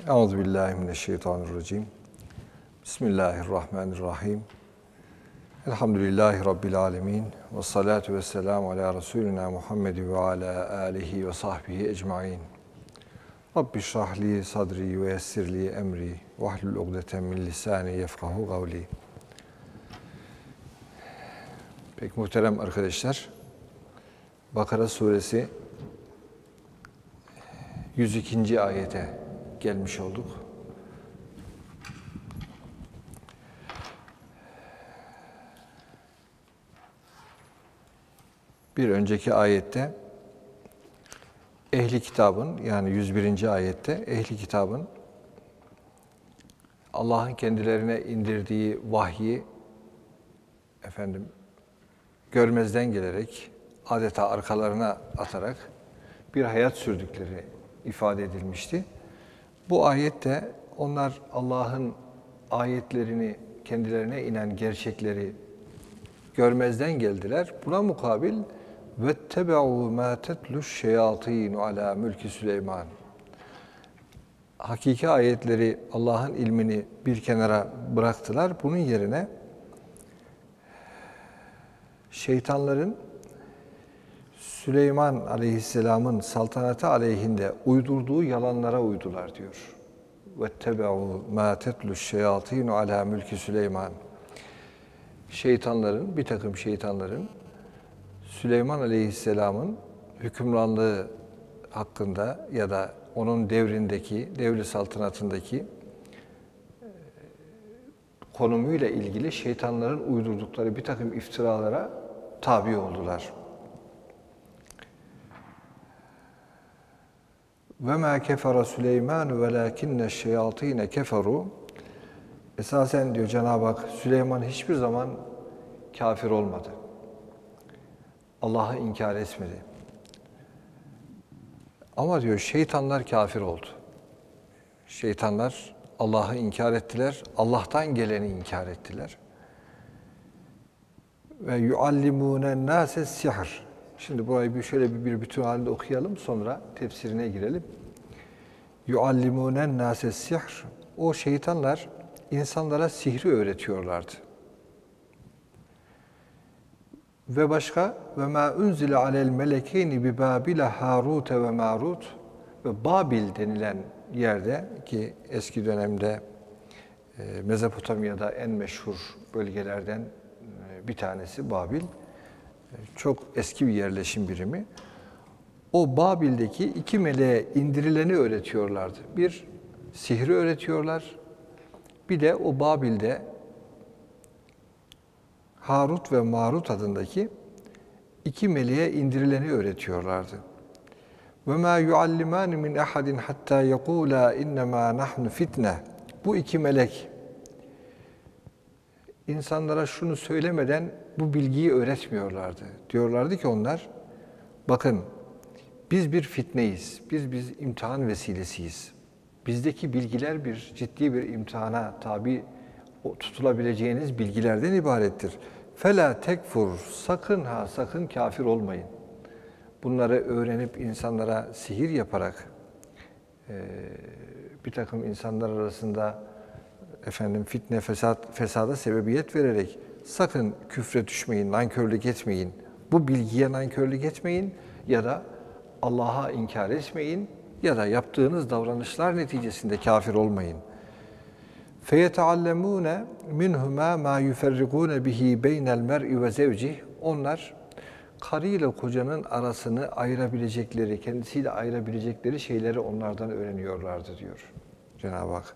Euzubillahimineşşeytanirracim. Bismillahirrahmanirrahim. Elhamdülillahi Rabbil alemin. Ve salatu ve selamu ala Resulina Muhammed ve ala alihi ve sahbihi ecmain. Rabbi şrahli sadri ve yessirli emri. Vahlul ugdeten min lisani yefkahu gavli. Pek muhterem arkadaşlar, Bakara suresi 102. ayete gelmiş olduk. Bir önceki ayette ehli kitabın, yani 101. ayette ehli kitabın Allah'ın kendilerine indirdiği vahyi görmezden gelerek, adeta arkalarına atarak bir hayat sürdükleri ifade edilmişti. Bu ayette onlar Allah'ın ayetlerini, kendilerine inen gerçekleri görmezden geldiler. Buna mukabil وَاتَّبَعُوا مَا تَتْلُ الشَّيَاطِينُ عَلَى مُلْكِ Süleyman. Hakiki ayetleri, Allah'ın ilmini bir kenara bıraktılar. Bunun yerine şeytanların Süleyman Aleyhisselam'ın saltanatı aleyhinde uydurduğu yalanlara uydular diyor. وَاتَّبَعُوا مَا تَتْلُ الشَّيَاطِينُ عَلَى مُلْكِ Süleyman. Şeytanların, bir takım şeytanların Süleyman Aleyhisselam'ın hükümranlığı hakkında ya da onun devrindeki, devri saltanatındaki konumuyla ilgili şeytanların uydurdukları bir takım iftiralara tabi oldular. وَمَا كَفَرَ سُلَيْمَانُ وَلَاكِنَّ الشَّيَاطِينَ كَفَرُوا. Esasen diyor Cenab-ı Hak, Süleyman hiçbir zaman kafir olmadı. Allah'ı inkar etmedi. Ama diyor şeytanlar kafir oldu. Şeytanlar Allah'ı inkar ettiler, Allah'tan geleni inkar ettiler. Ve yuallimûnen nâse sihr. Şimdi burayı şöyle bir bütün halinde okuyalım, sonra tefsirine girelim. Yuallimûnen nâse sihr. O şeytanlar insanlara sihri öğretiyorlardı. Ve başka ve ma unzile alel melekeyni bi Babile Harut ve Marut, ve Babil denilen yerde, ki eski dönemde Mezopotamya'da en meşhur bölgelerden bir tanesi Babil. Çok eski bir yerleşim birimi. O Babil'deki iki meleğe indirileni öğretiyorlardı. Bir, sihri öğretiyorlar. Bir de o Babil'de Harut ve Marut adındaki iki meleğe indirileni öğretiyorlardı. وَمَا يُعَلِّمَانِ مِنْ اَحَدٍ حَتَّى يَقُولَا اِنَّمَا نَحْنُ fitne. Bu iki melek insanlara şunu söylemeden bu bilgiyi öğretmiyorlardı. Diyorlardı ki onlar, bakın biz bir fitneyiz, biz imtihan vesilesiyiz. Bizdeki bilgiler ciddi bir imtihana tabi tutulabileceğiniz bilgilerden ibarettir. Fela tekfur, sakın kafir olmayın. Bunları öğrenip insanlara sihir yaparak bir takım insanlar arasında fitne, fesada sebebiyet vererek sakın küfre düşmeyin, nankörlük etmeyin. Bu bilgiye nankörlük etmeyin ya da Allah'a inkar etmeyin ya da yaptığınız davranışlar neticesinde kafir olmayın. فَيَتَعَلَّمُونَ مِنْهُمَا مَا يُفَرِّقُونَ بِهِ بَيْنَ الْمَرْءِ وَزَوْجِهِ. Onlar karı ile kocanın arasını ayırabilecekleri, kendisiyle ayırabilecekleri şeyleri onlardan öğreniyorlardı diyor Cenab-ı Hak.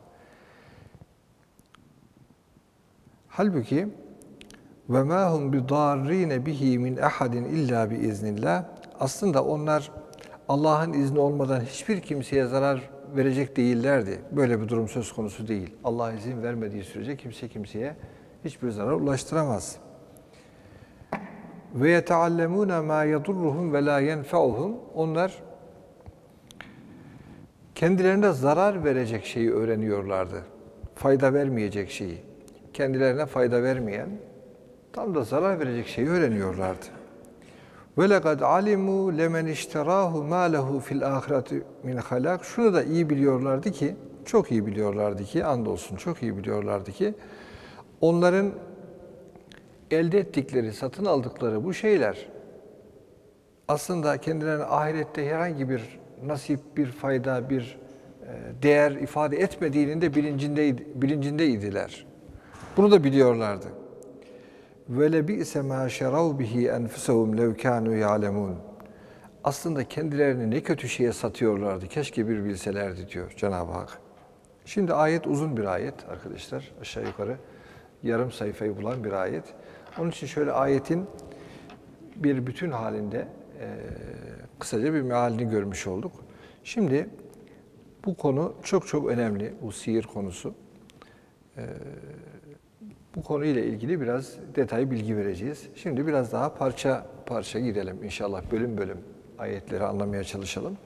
Halbuki وَمَا هُمْ بِضَارِّينَ بِهِ مِنْ اَحَدٍ اِلَّا بِاِذْنِ. Aslında onlar Allah'ın izni olmadan hiçbir kimseye zarar verecek değillerdi. Böyle bir durum söz konusu değil. Allah izin vermediği sürece kimse kimseye hiçbir zarar ulaştıramaz. Ve yeteallemûne mâ yedurruhum ve lâ yenfe'uhum. Onlar kendilerine zarar verecek şeyi öğreniyorlardı. Fayda vermeyecek şeyi. Kendilerine fayda vermeyen, tam da zarar verecek şeyi öğreniyorlardı. وَلَقَدْ عَلِمُوا لَمَنْ اِشْتَرَاهُ مَا لَهُ فِي الْآخِرَةِ مِنْ خَلَاقٍ. Şunu da iyi biliyorlardı ki, çok iyi biliyorlardı ki, andolsun çok iyi biliyorlardı ki, onların elde ettikleri, satın aldıkları bu şeyler aslında kendilerine ahirette herhangi bir nasip, bir fayda, bir değer ifade etmediğinin de bilincindeydiler. Bunu da biliyorlardı. Ve bi'se ma şerav bihi enfusuhum lev kanu ya'lemun. Aslında kendilerini ne kötü şeye satıyorlardı. Keşke bir bilselerdi diyor Cenab-ı Hak. Şimdi ayet uzun bir ayet arkadaşlar. Aşağı yukarı yarım sayfayı bulan bir ayet. Onun için şöyle ayetin bir bütün halinde kısaca bir mealini görmüş olduk. Şimdi bu konu çok çok önemli. Bu sihir konusu. Bu konuyla ilgili biraz detay bilgi vereceğiz. Şimdi biraz daha parça parça gidelim inşallah. Bölüm bölüm ayetleri anlamaya çalışalım.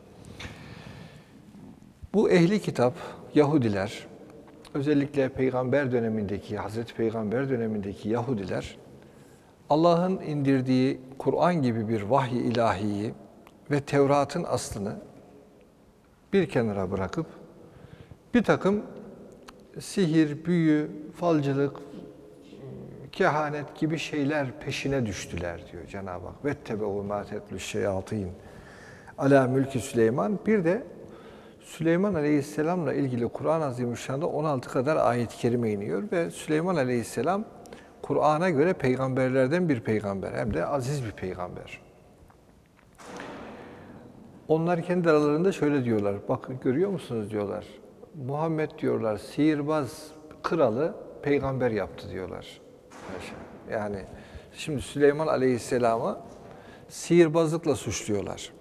Bu ehli kitap, Yahudiler, özellikle Peygamber dönemindeki, Hazreti Peygamber dönemindeki Yahudiler, Allah'ın indirdiği Kur'an gibi bir vahiy ilahiyi ve Tevrat'ın aslını bir kenara bırakıp bir takım sihir, büyü, falcılık, kehanet gibi şeyler peşine düştüler diyor Cenab-ı Hak. وَاتَّبَعُوا مَا تَتْلُ الشَّيَاطِينَ عَلَى مُلْكِ Süleyman. Bir de Süleyman Aleyhisselam'la ilgili Kur'an-ı Azimüşşan'da 16 kadar ayet-i kerime iniyor ve Süleyman Aleyhisselam Kur'an'a göre peygamberlerden bir peygamber, hem de aziz bir peygamber. Onlar kendi aralarında şöyle diyorlar, bakın görüyor musunuz diyorlar, Muhammed diyorlar sihirbaz kralı peygamber yaptı diyorlar. Yani şimdi Süleyman Aleyhisselam'ı sihirbazlıkla suçluyorlar.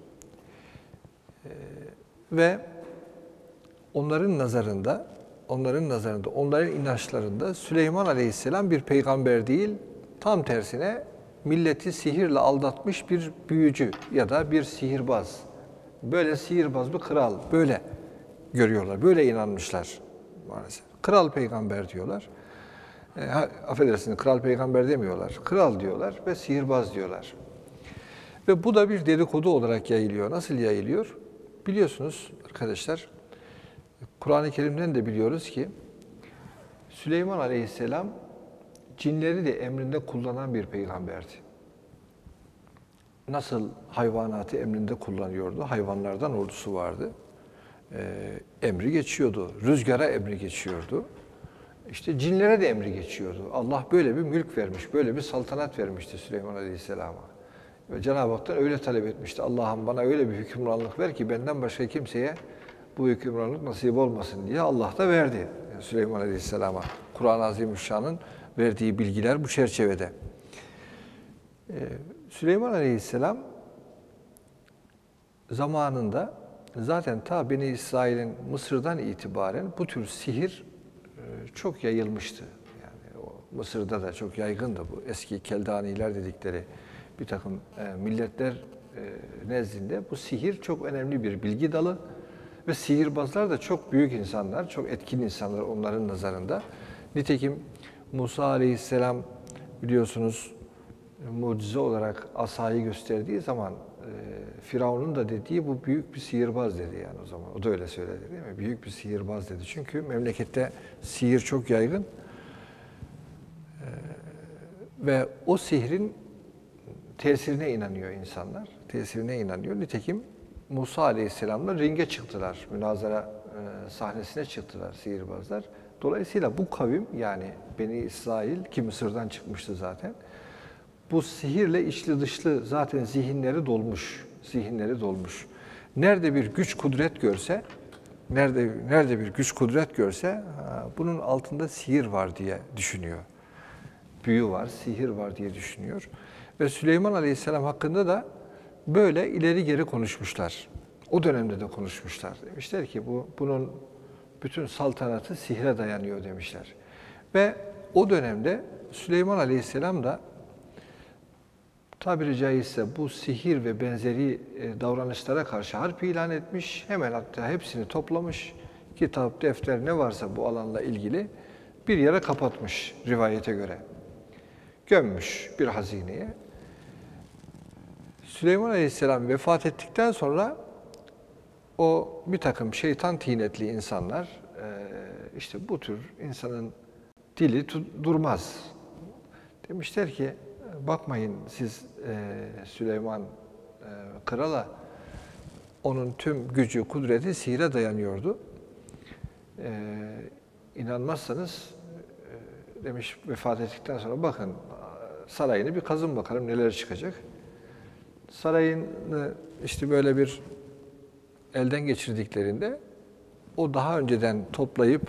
Ve onların nazarında, onların inançlarında Süleyman Aleyhisselam bir peygamber değil, tam tersine milleti sihirle aldatmış bir büyücü ya da bir sihirbaz. Böyle sihirbaz bir kral, böyle görüyorlar, böyle inanmışlar maalesef. Kral peygamber diyorlar. Affedersiniz, kral peygamber demiyorlar. Kral diyorlar ve sihirbaz diyorlar. Ve bu da bir dedikodu olarak yayılıyor. Nasıl yayılıyor? Biliyorsunuz arkadaşlar, Kur'an-ı Kerim'den de biliyoruz ki Süleyman Aleyhisselam cinleri de emrinde kullanan bir peygamberdi. Nasıl hayvanatı emrinde kullanıyordu? Hayvanlardan ordusu vardı. Emri geçiyordu. Rüzgara emri geçiyordu. İşte cinlere de emri geçiyordu. Allah böyle bir mülk vermiş, böyle bir saltanat vermişti Süleyman Aleyhisselam'a. Ve Cenab-ı Hak'tan öyle talep etmişti. Allah'ım bana öyle bir hükümranlık ver ki benden başka kimseye bu hükümranlık nasip olmasın diye Allah da verdi Süleyman Aleyhisselam'a. Kur'an-ı Azimüşşan'ın verdiği bilgiler bu çerçevede. Süleyman Aleyhisselam zamanında zaten ta Beni İsrail'in Mısır'dan itibaren bu tür sihir çok yayılmıştı. Yani o Mısır'da da çok yaygındı bu eski Keldaniler dedikleri bir takım milletler nezdinde bu sihir çok önemli bir bilgi dalı ve sihirbazlar da çok büyük insanlar, çok etkin insanlar onların nazarında. Nitekim Musa Aleyhisselam biliyorsunuz mucize olarak asayı gösterdiği zaman Firavun'un da dediği bu büyük bir sihirbaz dedi yani o zaman. O da öyle söyledi değil mi? Büyük bir sihirbaz dedi. Çünkü memlekette sihir çok yaygın. Ve o sihrin tesirine inanıyor insanlar. Tesirine inanıyor. Nitekim Musa Aleyhisselam'la ringe çıktılar. Münazara sahnesine çıktılar sihirbazlar. Dolayısıyla bu kavim yani Beni İsrail ki Mısır'dan çıkmıştı zaten. Bu sihirle içli dışlı zaten zihinleri dolmuş. Nerede bir güç kudret görse, nerede bir güç kudret görse bunun altında sihir var diye düşünüyor. Büyü var, sihir var diye düşünüyor. Ve Süleyman Aleyhisselam hakkında da böyle ileri geri konuşmuşlar. O dönemde de konuşmuşlar. Demişler ki bunun bütün saltanatı sihre dayanıyor demişler. Ve o dönemde Süleyman Aleyhisselam da tabiri caizse bu sihir ve benzeri davranışlara karşı harp ilan etmiş. Hemen hatta hepsini toplamış. Kitap, defter ne varsa bu alanla ilgili bir yere kapatmış rivayete göre. Gömmüş bir hazineye. Süleyman Aleyhisselam vefat ettikten sonra o bir takım şeytan tinetli insanlar işte bu tür insanın dili durmaz. Demişler ki bakmayın siz Süleyman krala, onun tüm gücü, kudreti sihire dayanıyordu. İnanmazsanız demiş vefat ettikten sonra bakın sarayını bir kazın bakalım neler çıkacak. Sarayını işte böyle bir elden geçirdiklerinde o daha önceden toplayıp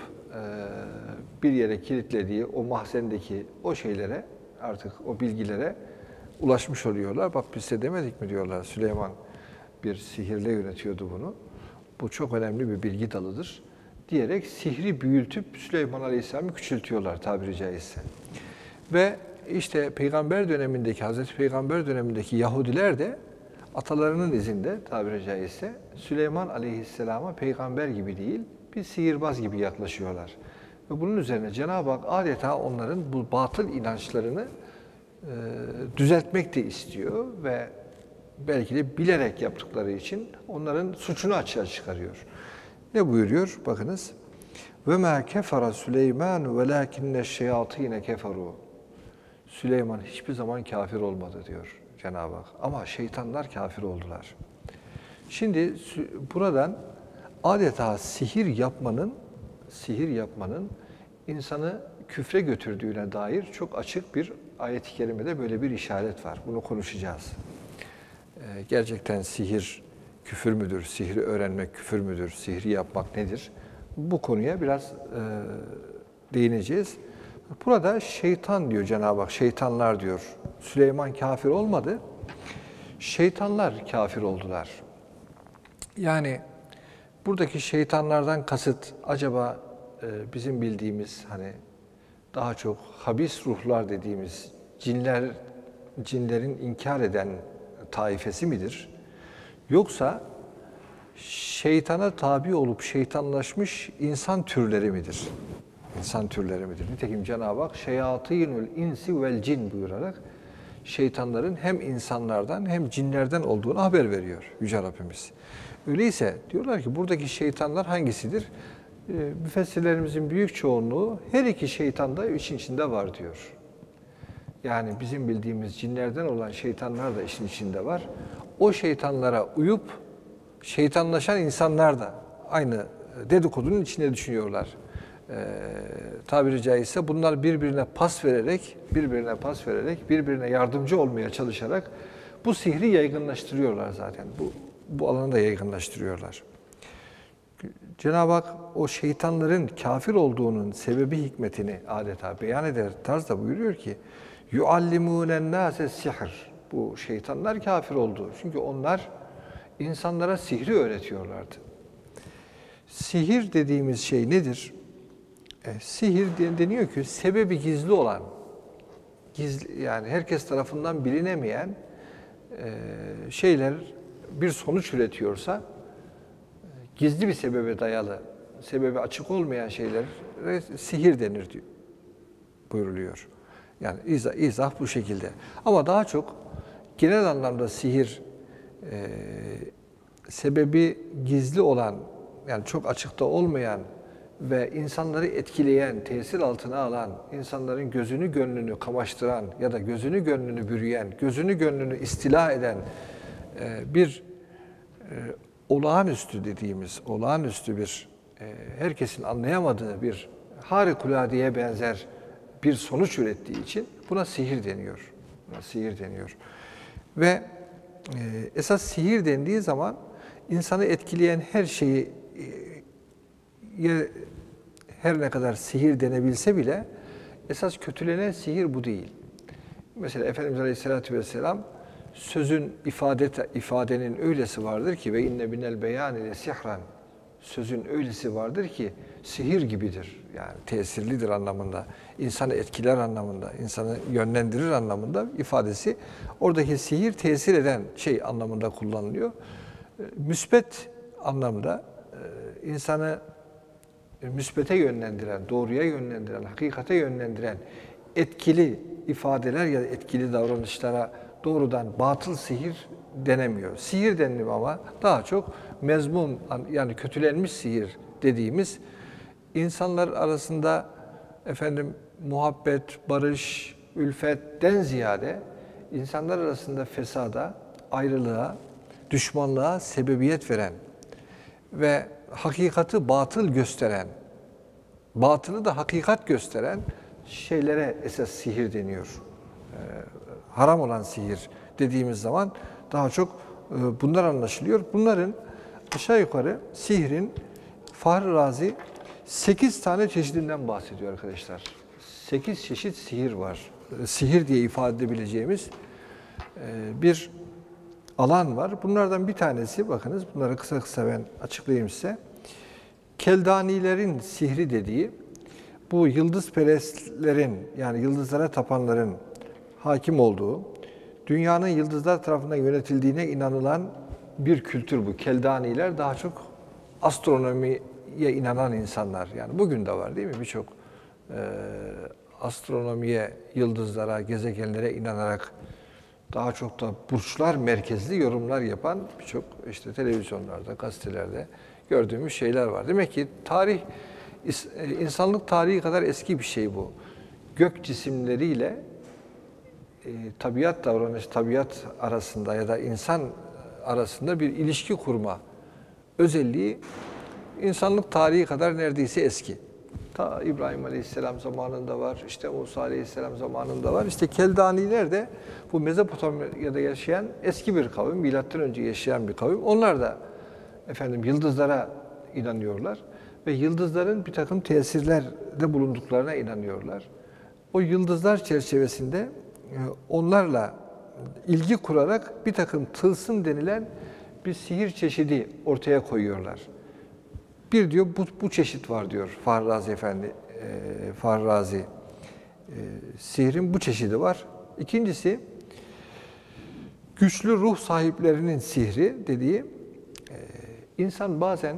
bir yere kilitlediği o mahzendeki o şeylere, artık o bilgilere ulaşmış oluyorlar. Bak biz size demedik mi diyorlar, Süleyman bir sihirle yönetiyordu bunu. Bu çok önemli bir bilgi dalıdır diyerek sihri büyütüp Süleyman Aleyhisselam'ı küçültüyorlar tabiri caizse. Ve işte Peygamber dönemindeki, Hazreti Peygamber dönemindeki Yahudiler de atalarının izinde tabiri caizse Süleyman Aleyhisselam'a peygamber gibi değil, bir sihirbaz gibi yaklaşıyorlar. Ve bunun üzerine Cenab-ı Hak adeta onların bu batıl inançlarını düzeltmek de istiyor ve belki de bilerek yaptıkları için onların suçunu açığa çıkarıyor. Ne buyuruyor? Bakınız. Ve ma kefara Süleyman velakinne şeyatine keferu. Süleyman hiçbir zaman kafir olmadı diyor Cenab-ı Hak. Ama şeytanlar kafir oldular. Şimdi buradan adeta sihir yapmanın insanı küfre götürdüğüne dair çok açık bir ayet-i kerimede böyle bir işaret var. Bunu konuşacağız. Gerçekten sihir küfür müdür? Sihri öğrenmek küfür müdür? Sihri yapmak nedir? Bu konuya biraz değineceğiz. Burada şeytan diyor Cenab-ı Hak, şeytanlar diyor. Süleyman kafir olmadı, şeytanlar kafir oldular. Yani buradaki şeytanlardan kasıt acaba bizim bildiğimiz hani daha çok habis ruhlar dediğimiz cinlerin inkar eden taifesi midir? Yoksa şeytana tabi olup şeytanlaşmış insan türleri midir? İnsan türleri midir? Nitekim Cenab-ı Hak şeyatînül insi vel cin buyurarak şeytanların hem insanlardan hem cinlerden olduğunu haber veriyor Yüce Rabbimiz. Öyleyse diyorlar ki buradaki şeytanlar hangisidir? Müfessirlerimizin büyük çoğunluğu her iki şeytan da işin içinde var diyor. Yani bizim bildiğimiz cinlerden olan şeytanlar da işin içinde var. O şeytanlara uyup şeytanlaşan insanlar da aynı dedikodunun içinde düşünüyorlar. Tabiri caizse bunlar birbirine pas vererek, birbirine yardımcı olmaya çalışarak bu sihri yaygınlaştırıyorlar zaten. Bu alanı da yaygınlaştırıyorlar. Cenab-ı Hak o şeytanların kafir olduğunun sebebi hikmetini adeta beyan eder tarzda buyuruyor ki يُعَلِّمُونَ النَّاسَ السِّحْرِ. Bu şeytanlar kafir oldu. Çünkü onlar insanlara sihri öğretiyorlardı. Sihir dediğimiz şey nedir? Sihir deniyor ki sebebi gizli olan, yani herkes tarafından bilinemeyen şeyler bir sonuç üretiyorsa gizli bir sebebe dayalı, sebebi açık olmayan şeylere sihir denir diyor, buyruluyor. Yani izah bu şekilde. Ama daha çok genel anlamda sihir sebebi gizli olan, yani çok açıkta olmayan ve insanları etkileyen, tesir altına alan, insanların gözünü gönlünü kamaştıran ya da gözünü gönlünü bürüyen, gözünü gönlünü istila eden bir olağanüstü dediğimiz, olağanüstü bir herkesin anlayamadığı bir harikuladeye benzer bir sonuç ürettiği için buna sihir deniyor. Buna sihir deniyor. Ve esas sihir dendiği zaman insanı etkileyen her şeyi her ne kadar sihir denebilse bile esas kötülenen sihir bu değil. Mesela Efendimiz Aleyhisselatü Vesselam sözün ifadenin öylesi vardır ki ve inne binel beyan ile sihran, sözün öylesi vardır ki sihir gibidir. Yani tesirlidir anlamında, insanı etkiler anlamında, insanı yönlendirir anlamında ifadesi. Oradaki sihir tesir eden şey anlamında kullanılıyor. Müsbet anlamda insanı müsbete yönlendiren, doğruya yönlendiren, hakikate yönlendiren etkili ifadeler ya da etkili davranışlara doğrudan batıl sihir denemiyor. Sihir deniliyor ama daha çok mezmum, yani kötülenmiş sihir dediğimiz insanlar arasında muhabbet, barış, ülfetten ziyade insanlar arasında fesada, ayrılığa, düşmanlığa sebebiyet veren ve hakikati batıl gösteren, batılı da hakikat gösteren şeylere esas sihir deniyor. Haram olan sihir dediğimiz zaman daha çok bunlar anlaşılıyor. Bunların aşağı yukarı sihrin Fahri Razi 8 tane çeşidinden bahsediyor arkadaşlar. 8 çeşit sihir var. Sihir diye ifade edebileceğimiz bir alan var. Bunlardan bir tanesi, bakınız bunları kısa kısa ben açıklayayım size. Keldanilerin sihri dediği, bu yıldızperestlerin yani yıldızlara tapanların hakim olduğu, dünyanın yıldızlar tarafından yönetildiğine inanılan bir kültür bu. Keldaniler daha çok astronomiye inanan insanlar. Yani bugün de var değil mi? Birçok astronomiye, yıldızlara, gezegenlere inanarak daha çok da burçlar merkezli yorumlar yapan birçok işte televizyonlarda, gazetelerde gördüğümüz şeyler var. Demek ki tarih, insanlık tarihi kadar eski bir şey bu. Gök cisimleriyle tabiat davranışı, tabiat arasında ya da insan arasında bir ilişki kurma özelliği insanlık tarihi kadar neredeyse eski. Ta İbrahim Aleyhisselam zamanında var, işte Musa Aleyhisselam zamanında var. İşte Keldaniler de bu Mezopotamya'da yaşayan eski bir kavim, milattan önce yaşayan bir kavim. Onlar da yıldızlara inanıyorlar ve yıldızların bir takım tesirlerde bulunduklarına inanıyorlar. O yıldızlar çerçevesinde onlarla ilgi kurarak bir takım tılsım denilen bir sihir çeşidi ortaya koyuyorlar. Bir diyor bu çeşit var diyor Fahri Razi Efendi, Fahri Razi. Sihrin bu çeşidi var. İkincisi güçlü ruh sahiplerinin sihri dediği, insan bazen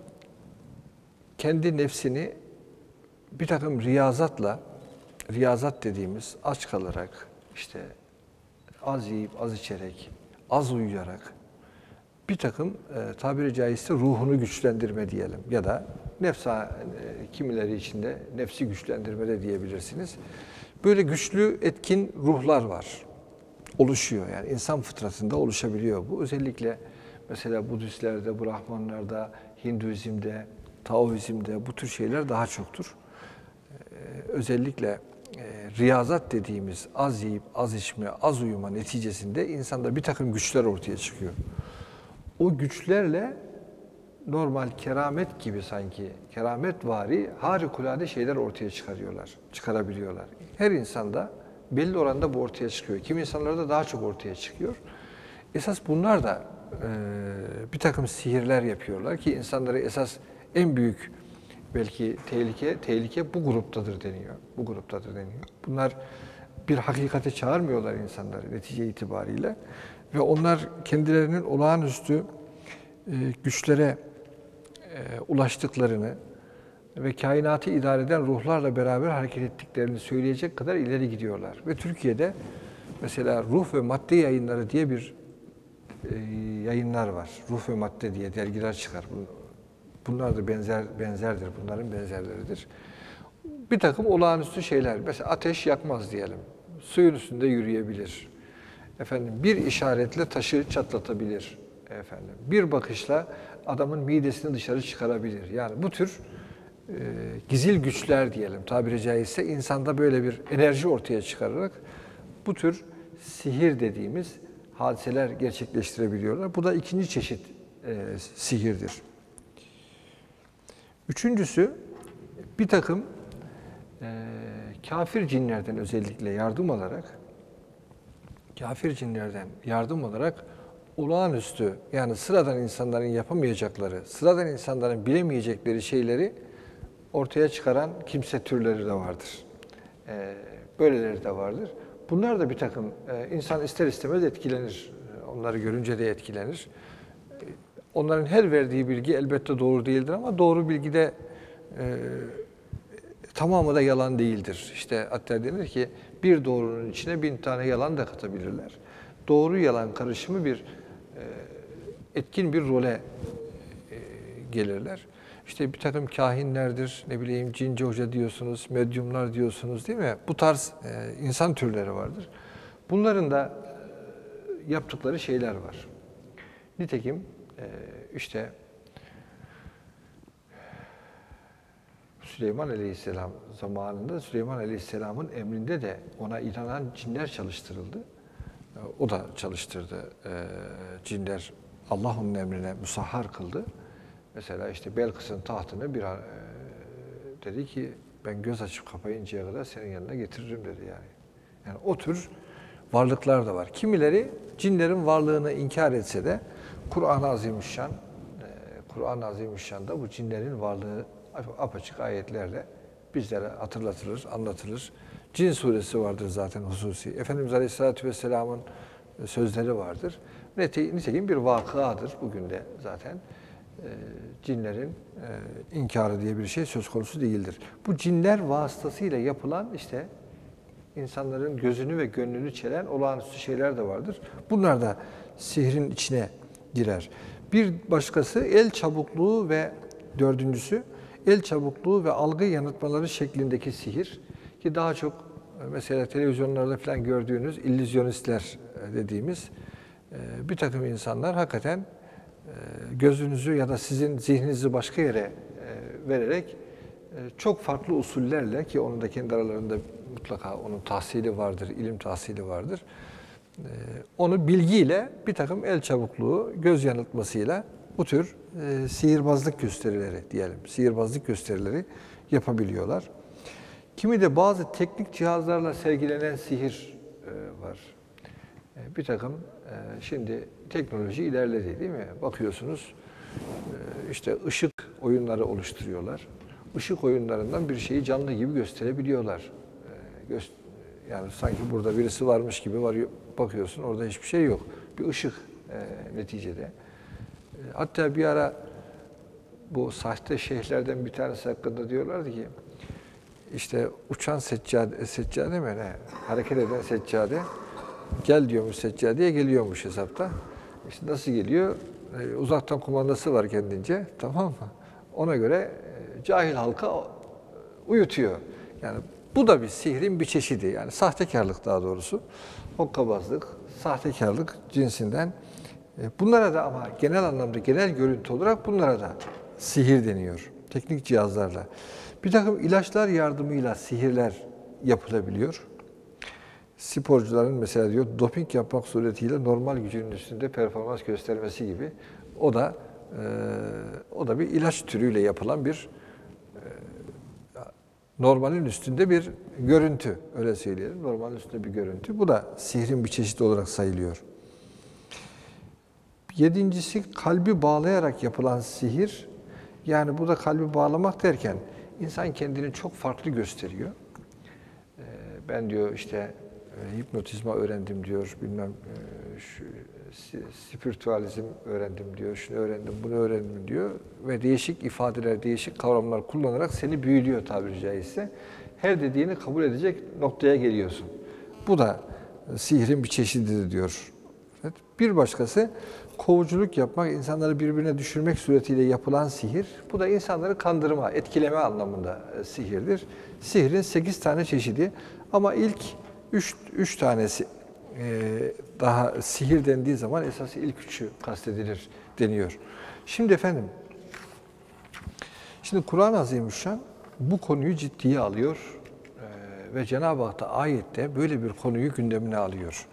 kendi nefsini bir takım riyazatla, riyazat dediğimiz aç kalarak, işte az yiyip az içerek, az uyuyarak bir takım tabiri caizse ruhunu güçlendirme diyelim ya da kimileri içinde nefsi güçlendirme de diyebilirsiniz. Böyle güçlü etkin ruhlar var. Oluşuyor yani insan fıtratında oluşabiliyor bu. Özellikle mesela Budistlerde, Brahmanlarda, Hinduizm'de, Taoizm'de bu tür şeyler daha çoktur. Özellikle riyazat dediğimiz az yiyip az içme, az uyuma neticesinde insanda bir takım güçler ortaya çıkıyor. O güçlerle normal keramet gibi sanki, kerametvari harikulade şeyler ortaya çıkarabiliyorlar. Her insanda belli oranda bu ortaya çıkıyor. Kimi insanlarda daha çok ortaya çıkıyor. Esas bunlar da bir takım sihirler yapıyorlar ki insanları esas en büyük belki tehlike bu gruptadır deniyor. Bu gruptadır deniyor. Bunlar bir hakikate çağırmıyorlar insanları netice itibariyle ve onlar kendilerinin olağanüstü güçlere ulaştıklarını ve kainatı idare eden ruhlarla beraber hareket ettiklerini söyleyecek kadar ileri gidiyorlar. Ve Türkiye'de mesela Ruh ve Madde Yayınları diye bir yayınlar var. Ruh ve Madde diye dergiler çıkar. Bunlar da benzerdir, bunların benzerleridir. Bir takım olağanüstü şeyler. Mesela ateş yakmaz diyelim. Suyun üstünde yürüyebilir. Bir işaretle taşı çatlatabilir. Bir bakışla adamın midesini dışarı çıkarabilir. Yani bu tür gizil güçler diyelim tabiri caizse insanda böyle bir enerji ortaya çıkararak bu tür sihir dediğimiz hadiseler gerçekleştirebiliyorlar. Bu da ikinci çeşit sihirdir. Üçüncüsü bir takım kafir cinlerden özellikle yardım alarak olağanüstü yani sıradan insanların yapamayacakları, sıradan insanların bilemeyecekleri şeyleri ortaya çıkaran kimse türleri de vardır. Böyleleri de vardır. Bunlar da bir takım insan ister istemez etkilenir. Onları görünce de etkilenir. Onların her verdiği bilgi elbette doğru değildir ama doğru bilgi de tamamı da yalan değildir. İşte hatta denir ki bir doğrunun içine 1000 tane yalan da katabilirler. Doğru yalan karışımı bir etkin bir role gelirler. İşte bir takım kahinlerdir, ne bileyim cinci hoca diyorsunuz, medyumlar diyorsunuz değil mi? Bu tarz insan türleri vardır. Bunların da yaptıkları şeyler var. Nitekim işte Süleyman Aleyhisselam zamanında Süleyman Aleyhisselam'ın emrinde de ona inanan cinler çalıştırıldı. O da çalıştırdı. Cinler Allah onun emrine musahhar kıldı. Mesela işte Belkıs'ın tahtını dedi ki ben göz açıp kapayıncaya kadar senin yanına getiririm dedi yani. Yani o tür varlıklar da var. Kimileri cinlerin varlığını inkar etse de Kur'an-ı Azimüşşan'da bu cinlerin varlığı apaçık ayetlerle bizlere hatırlatılır, anlatılır. Cin suresi vardır zaten hususi. Efendimiz Aleyhisselatü Vesselam'ın sözleri vardır. Nitekim bir vakıadır bugün de zaten. Cinlerin inkarı diye bir şey söz konusu değildir. Bu cinler vasıtasıyla yapılan işte insanların gözünü ve gönlünü çelen olağanüstü şeyler de vardır. Bunlar da sihrin içine girer. Bir başkası el çabukluğu ve dördüncüsü el çabukluğu ve algı yanıltmaları şeklindeki sihir ki daha çok mesela televizyonlarda falan gördüğünüz illüzyonistler dediğimiz bir takım insanlar hakikaten gözünüzü ya da sizin zihninizi başka yere vererek çok farklı usullerle ki onun da kendi aralarında mutlaka onun tahsili vardır, ilim tahsili vardır. Onu bilgiyle bir takım el çabukluğu, göz yanıltmasıyla bu tür sihirbazlık gösterileri diyelim, sihirbazlık gösterileri yapabiliyorlar. Kimi de bazı teknik cihazlarla sergilenen sihir var. Bir takım şimdi teknoloji ilerledi değil mi? Bakıyorsunuz işte ışık oyunları oluşturuyorlar. Işık oyunlarından bir şeyi canlı gibi gösterebiliyorlar. Yani sanki burada birisi varmış gibi bakıyorsun orada hiçbir şey yok. Bir ışık neticede. Hatta bir ara bu sahte şeyhlerden bir tanesi hakkında diyorlardı ki işte uçan seccade mi ne? Hareket eden seccade. Gel diyormuş seccadeye geliyormuş hesapta. İşte nasıl geliyor? Uzaktan kumandası var kendince. Tamam mı? Ona göre cahil halka uyutuyor. Yani bu da bir sihrin bir çeşidi. Yani sahtekarlık daha doğrusu. Hokkabazlık, sahtekarlık cinsinden. Bunlara da ama genel anlamda, genel görüntü olarak bunlara da sihir deniyor. Teknik cihazlarla. Bir takım ilaçlar yardımıyla sihirler yapılabiliyor. Sporcuların mesela diyor doping yapmak suretiyle normal gücünün üstünde performans göstermesi gibi. O da bir ilaç türüyle yapılan bir normalin üstünde bir görüntü, öyle söyleyelim. Normalin üstünde bir görüntü. Bu da sihrin bir çeşidi olarak sayılıyor. Yedincisi kalbi bağlayarak yapılan sihir. Yani bu da kalbi bağlamak derken insan kendini çok farklı gösteriyor. Ben diyor işte hipnotizma öğrendim diyor, bilmem spiritüalizm öğrendim diyor, şunu öğrendim, bunu öğrendim diyor ve değişik ifadeler, değişik kavramlar kullanarak seni büyülüyor tabiri caizse. Her dediğini kabul edecek noktaya geliyorsun. Bu da sihrin bir çeşididir diyor. Evet. Bir başkası kovuculuk yapmak, insanları birbirine düşürmek suretiyle yapılan sihir. Bu da insanları kandırma, etkileme anlamında sihirdir. Sihrin 8 tane çeşidi ama ilk 3 tanesi daha sihir dendiği zaman esas ilk 3'ü kastedilir deniyor. Şimdi efendim, Kur'an-ı Azimüşşan bu konuyu ciddiye alıyor ve Cenab-ı Hak da ayette böyle bir konuyu gündemine alıyor.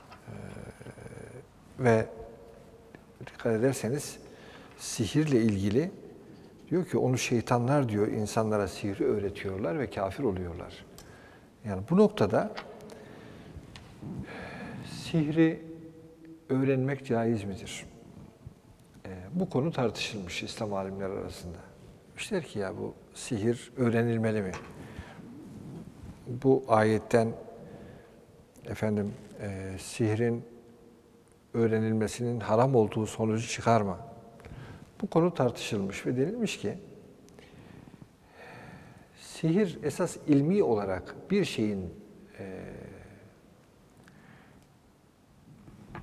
Ve dikkat ederseniz sihirle ilgili diyor ki onu şeytanlar diyor insanlara sihri öğretiyorlar ve kafir oluyorlar. Yani bu noktada sihri öğrenmek caiz midir? Bu konu tartışılmış İslam alimleri arasında. Demişler ki ya bu sihir öğrenilmeli mi? Bu ayetten sihrin öğrenilmesinin haram olduğu sonucu çıkar mı? Bu konu tartışılmış ve denilmiş ki sihir esas ilmi olarak bir şeyin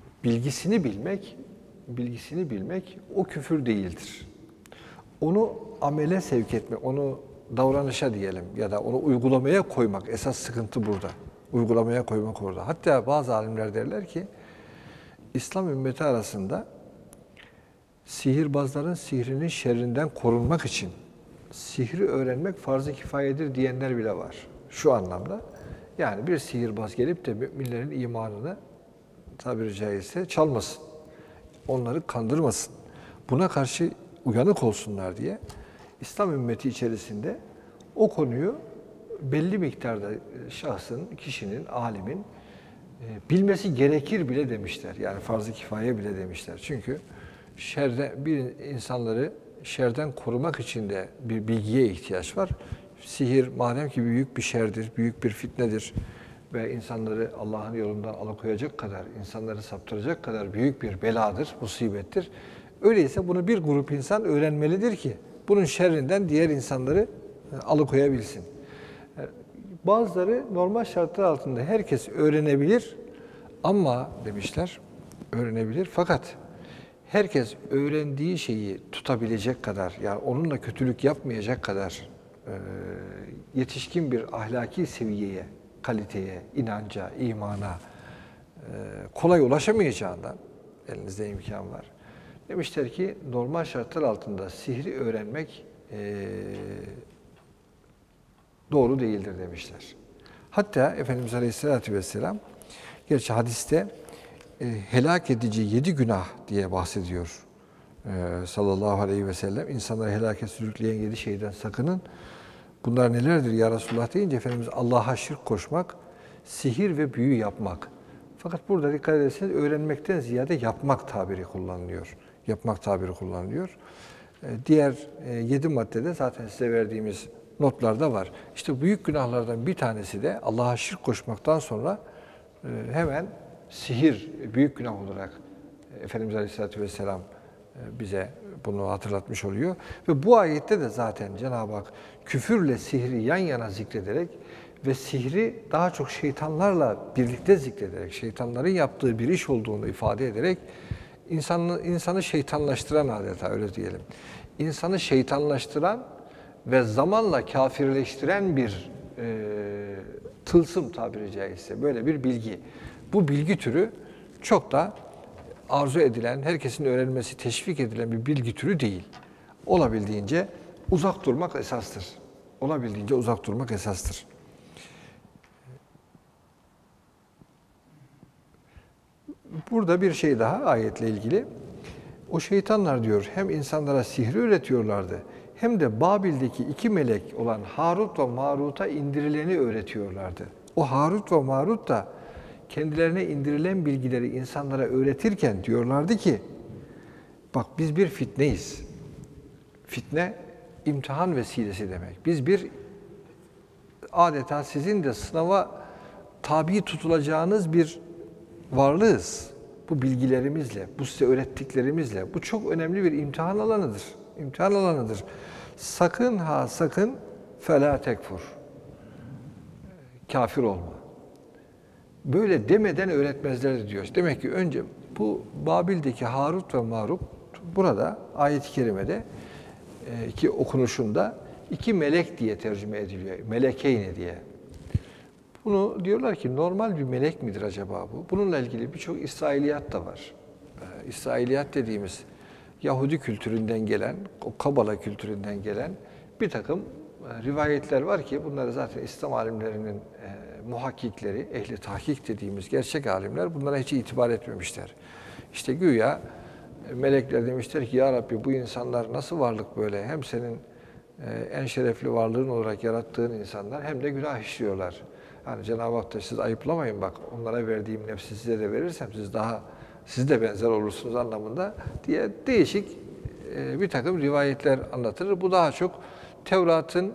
bilgisini bilmek o küfür değildir. Onu amele sevk etmek, onu davranışa diyelim ya da onu uygulamaya koymak esas sıkıntı burada. Uygulamaya koymak orada. Hatta bazı alimler derler ki İslam ümmeti arasında sihirbazların sihrinin şerrinden korunmak için sihri öğrenmek farz-ı kifayedir diyenler bile var. Şu anlamda, yani bir sihirbaz gelip de müminlerin imanını tabiri caizse çalmasın. Onları kandırmasın. Buna karşı uyanık olsunlar diye İslam ümmeti içerisinde o konuyu belli miktarda şahsın, kişinin, alimin bilmesi gerekir bile demişler. Yani farz-ı kifaye bile demişler. Çünkü insanları şerden korumak için de bir bilgiye ihtiyaç var. Sihir madem ki büyük bir şerdir, büyük bir fitnedir ve insanları Allah'ın yolundan alıkoyacak kadar, insanları saptıracak kadar büyük bir beladır, musibettir. Öyleyse bunu bir grup insan öğrenmelidir ki bunun şerrinden diğer insanları alıkoyabilsin. Bazıları normal şartlar altında herkes öğrenebilir ama demişler, öğrenebilir fakat herkes öğrendiği şeyi tutabilecek kadar, yani onunla kötülük yapmayacak kadar yetişkin bir ahlaki seviyeye, kaliteye, inanca, imana kolay ulaşamayacağından, elinizde imkan var. Demişler ki normal şartlar altında sihri öğrenmek doğru değildir demişler. Hatta Efendimiz Aleyhisselatü Vesselam, gerçi hadiste helak edici 7 günah diye bahsediyor sallallahu aleyhi ve sellem. İnsanları helake sürükleyen 7 şeyden sakının. Bunlar nelerdir ya Resulullah deyince Efendimiz Allah'a şirk koşmak, sihir ve büyü yapmak. Fakat burada dikkat ederseniz öğrenmekten ziyade yapmak tabiri kullanılıyor. Yapmak tabiri kullanılıyor. Diğer 7 maddede zaten size verdiğimiz notlarda var. İşte büyük günahlardan bir tanesi de Allah'a şirk koşmaktan sonra hemen sihir büyük günah olarak Efendimiz Aleyhisselatü Vesselam bize bunu hatırlatmış oluyor. Ve bu ayette de zaten Cenab-ı Hak küfürle sihri yan yana zikrederek ve sihri daha çok şeytanlarla birlikte zikrederek, şeytanların yaptığı bir iş olduğunu ifade ederek insanı şeytanlaştıran adeta öyle diyelim. İnsanı şeytanlaştıran ve zamanla kafirleştiren bir tılsım tabiri caizse böyle bir bilgi. Bu bilgi türü çok da arzu edilen, herkesin öğrenmesi teşvik edilen bir bilgi türü değil. Olabildiğince uzak durmak esastır. Olabildiğince uzak durmak esastır. Burada bir şey daha ayetle ilgili. O şeytanlar diyor hem insanlara sihri öğretiyorlardı hem de Babil'deki 2 melek olan Harut ve Marut'a indirileni öğretiyorlardı. O Harut ve Marut da kendilerine indirilen bilgileri insanlara öğretirken diyorlardı ki, bak biz bir fitneyiz. Fitne, imtihan vesilesi demek. Biz bir adeta sizin de sınava tabi tutulacağınız bir varlığız. Bu bilgilerimizle, bu size öğrettiklerimizle. Bu çok önemli bir imtihan alanıdır. İmtihan alanıdır. Sakın ha sakın felâ tekfur. Kafir olma. Böyle demeden öğretmezler diyor. Demek ki önce bu Babil'deki Harut ve Marut burada ayet-i kerimede ki okunuşunda 2 melek diye tercüme ediliyor. Melekeyni diye. Bunu diyorlar ki normal bir melek midir acaba bu? Bununla ilgili birçok İsrailiyat da var. İsrailiyat dediğimiz Yahudi kültüründen gelen, o Kabala kültüründen gelen bir takım rivayetler var ki bunları zaten İslam alimlerinin muhakkikleri, ehli tahkik dediğimiz gerçek alimler bunlara hiç itibar etmemişler. İşte güya melekler demişler ki ya Rabbi bu insanlar nasıl varlık böyle? Hem senin en şerefli varlığın olarak yarattığın insanlar hem de günah işliyorlar. Yani Cenab-ı Hak da siz ayıplamayın bak onlara verdiğim nefsi size de verirsem siz de benzer olursunuz anlamında diye değişik bir takım rivayetler anlatılır. Bu daha çok Tevrat'ın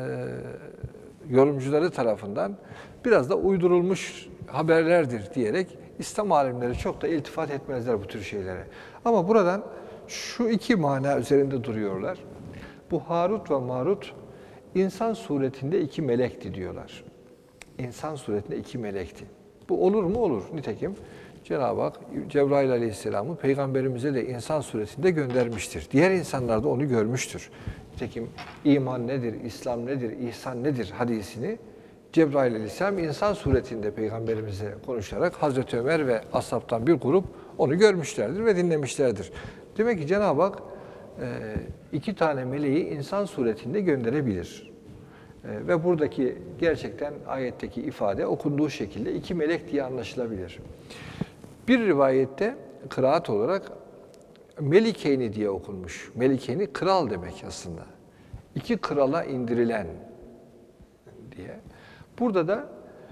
yorumcuları tarafından biraz da uydurulmuş haberlerdir diyerek İslam alimleri çok da iltifat etmezler bu tür şeylere. Ama buradan şu 2 mana üzerinde duruyorlar. Bu Harut ve Marut insan suretinde 2 melekti diyorlar. İnsan suretinde 2 melekti. Bu olur mu? Olur. Nitekim Cenab-ı Hak Cebrail Aleyhisselam'ı Peygamberimize de insan suretinde göndermiştir. Diğer insanlar da onu görmüştür. Nitekim iman nedir, İslam nedir, ihsan nedir hadisini Cebrail aleyhisselam insan suretinde Peygamberimize konuşarak Hazreti Ömer ve ashabtan bir grup onu görmüşlerdir ve dinlemişlerdir. Demek ki Cenab-ı Hak iki tane meleği insan suretinde gönderebilir. Ve buradaki gerçekten ayetteki ifade okunduğu şekilde iki melek diye anlaşılabilir. Bir rivayette kıraat olarak Melikeyni diye okunmuş. Melikeyni kral demek aslında. İki krala indirilen diye. Burada da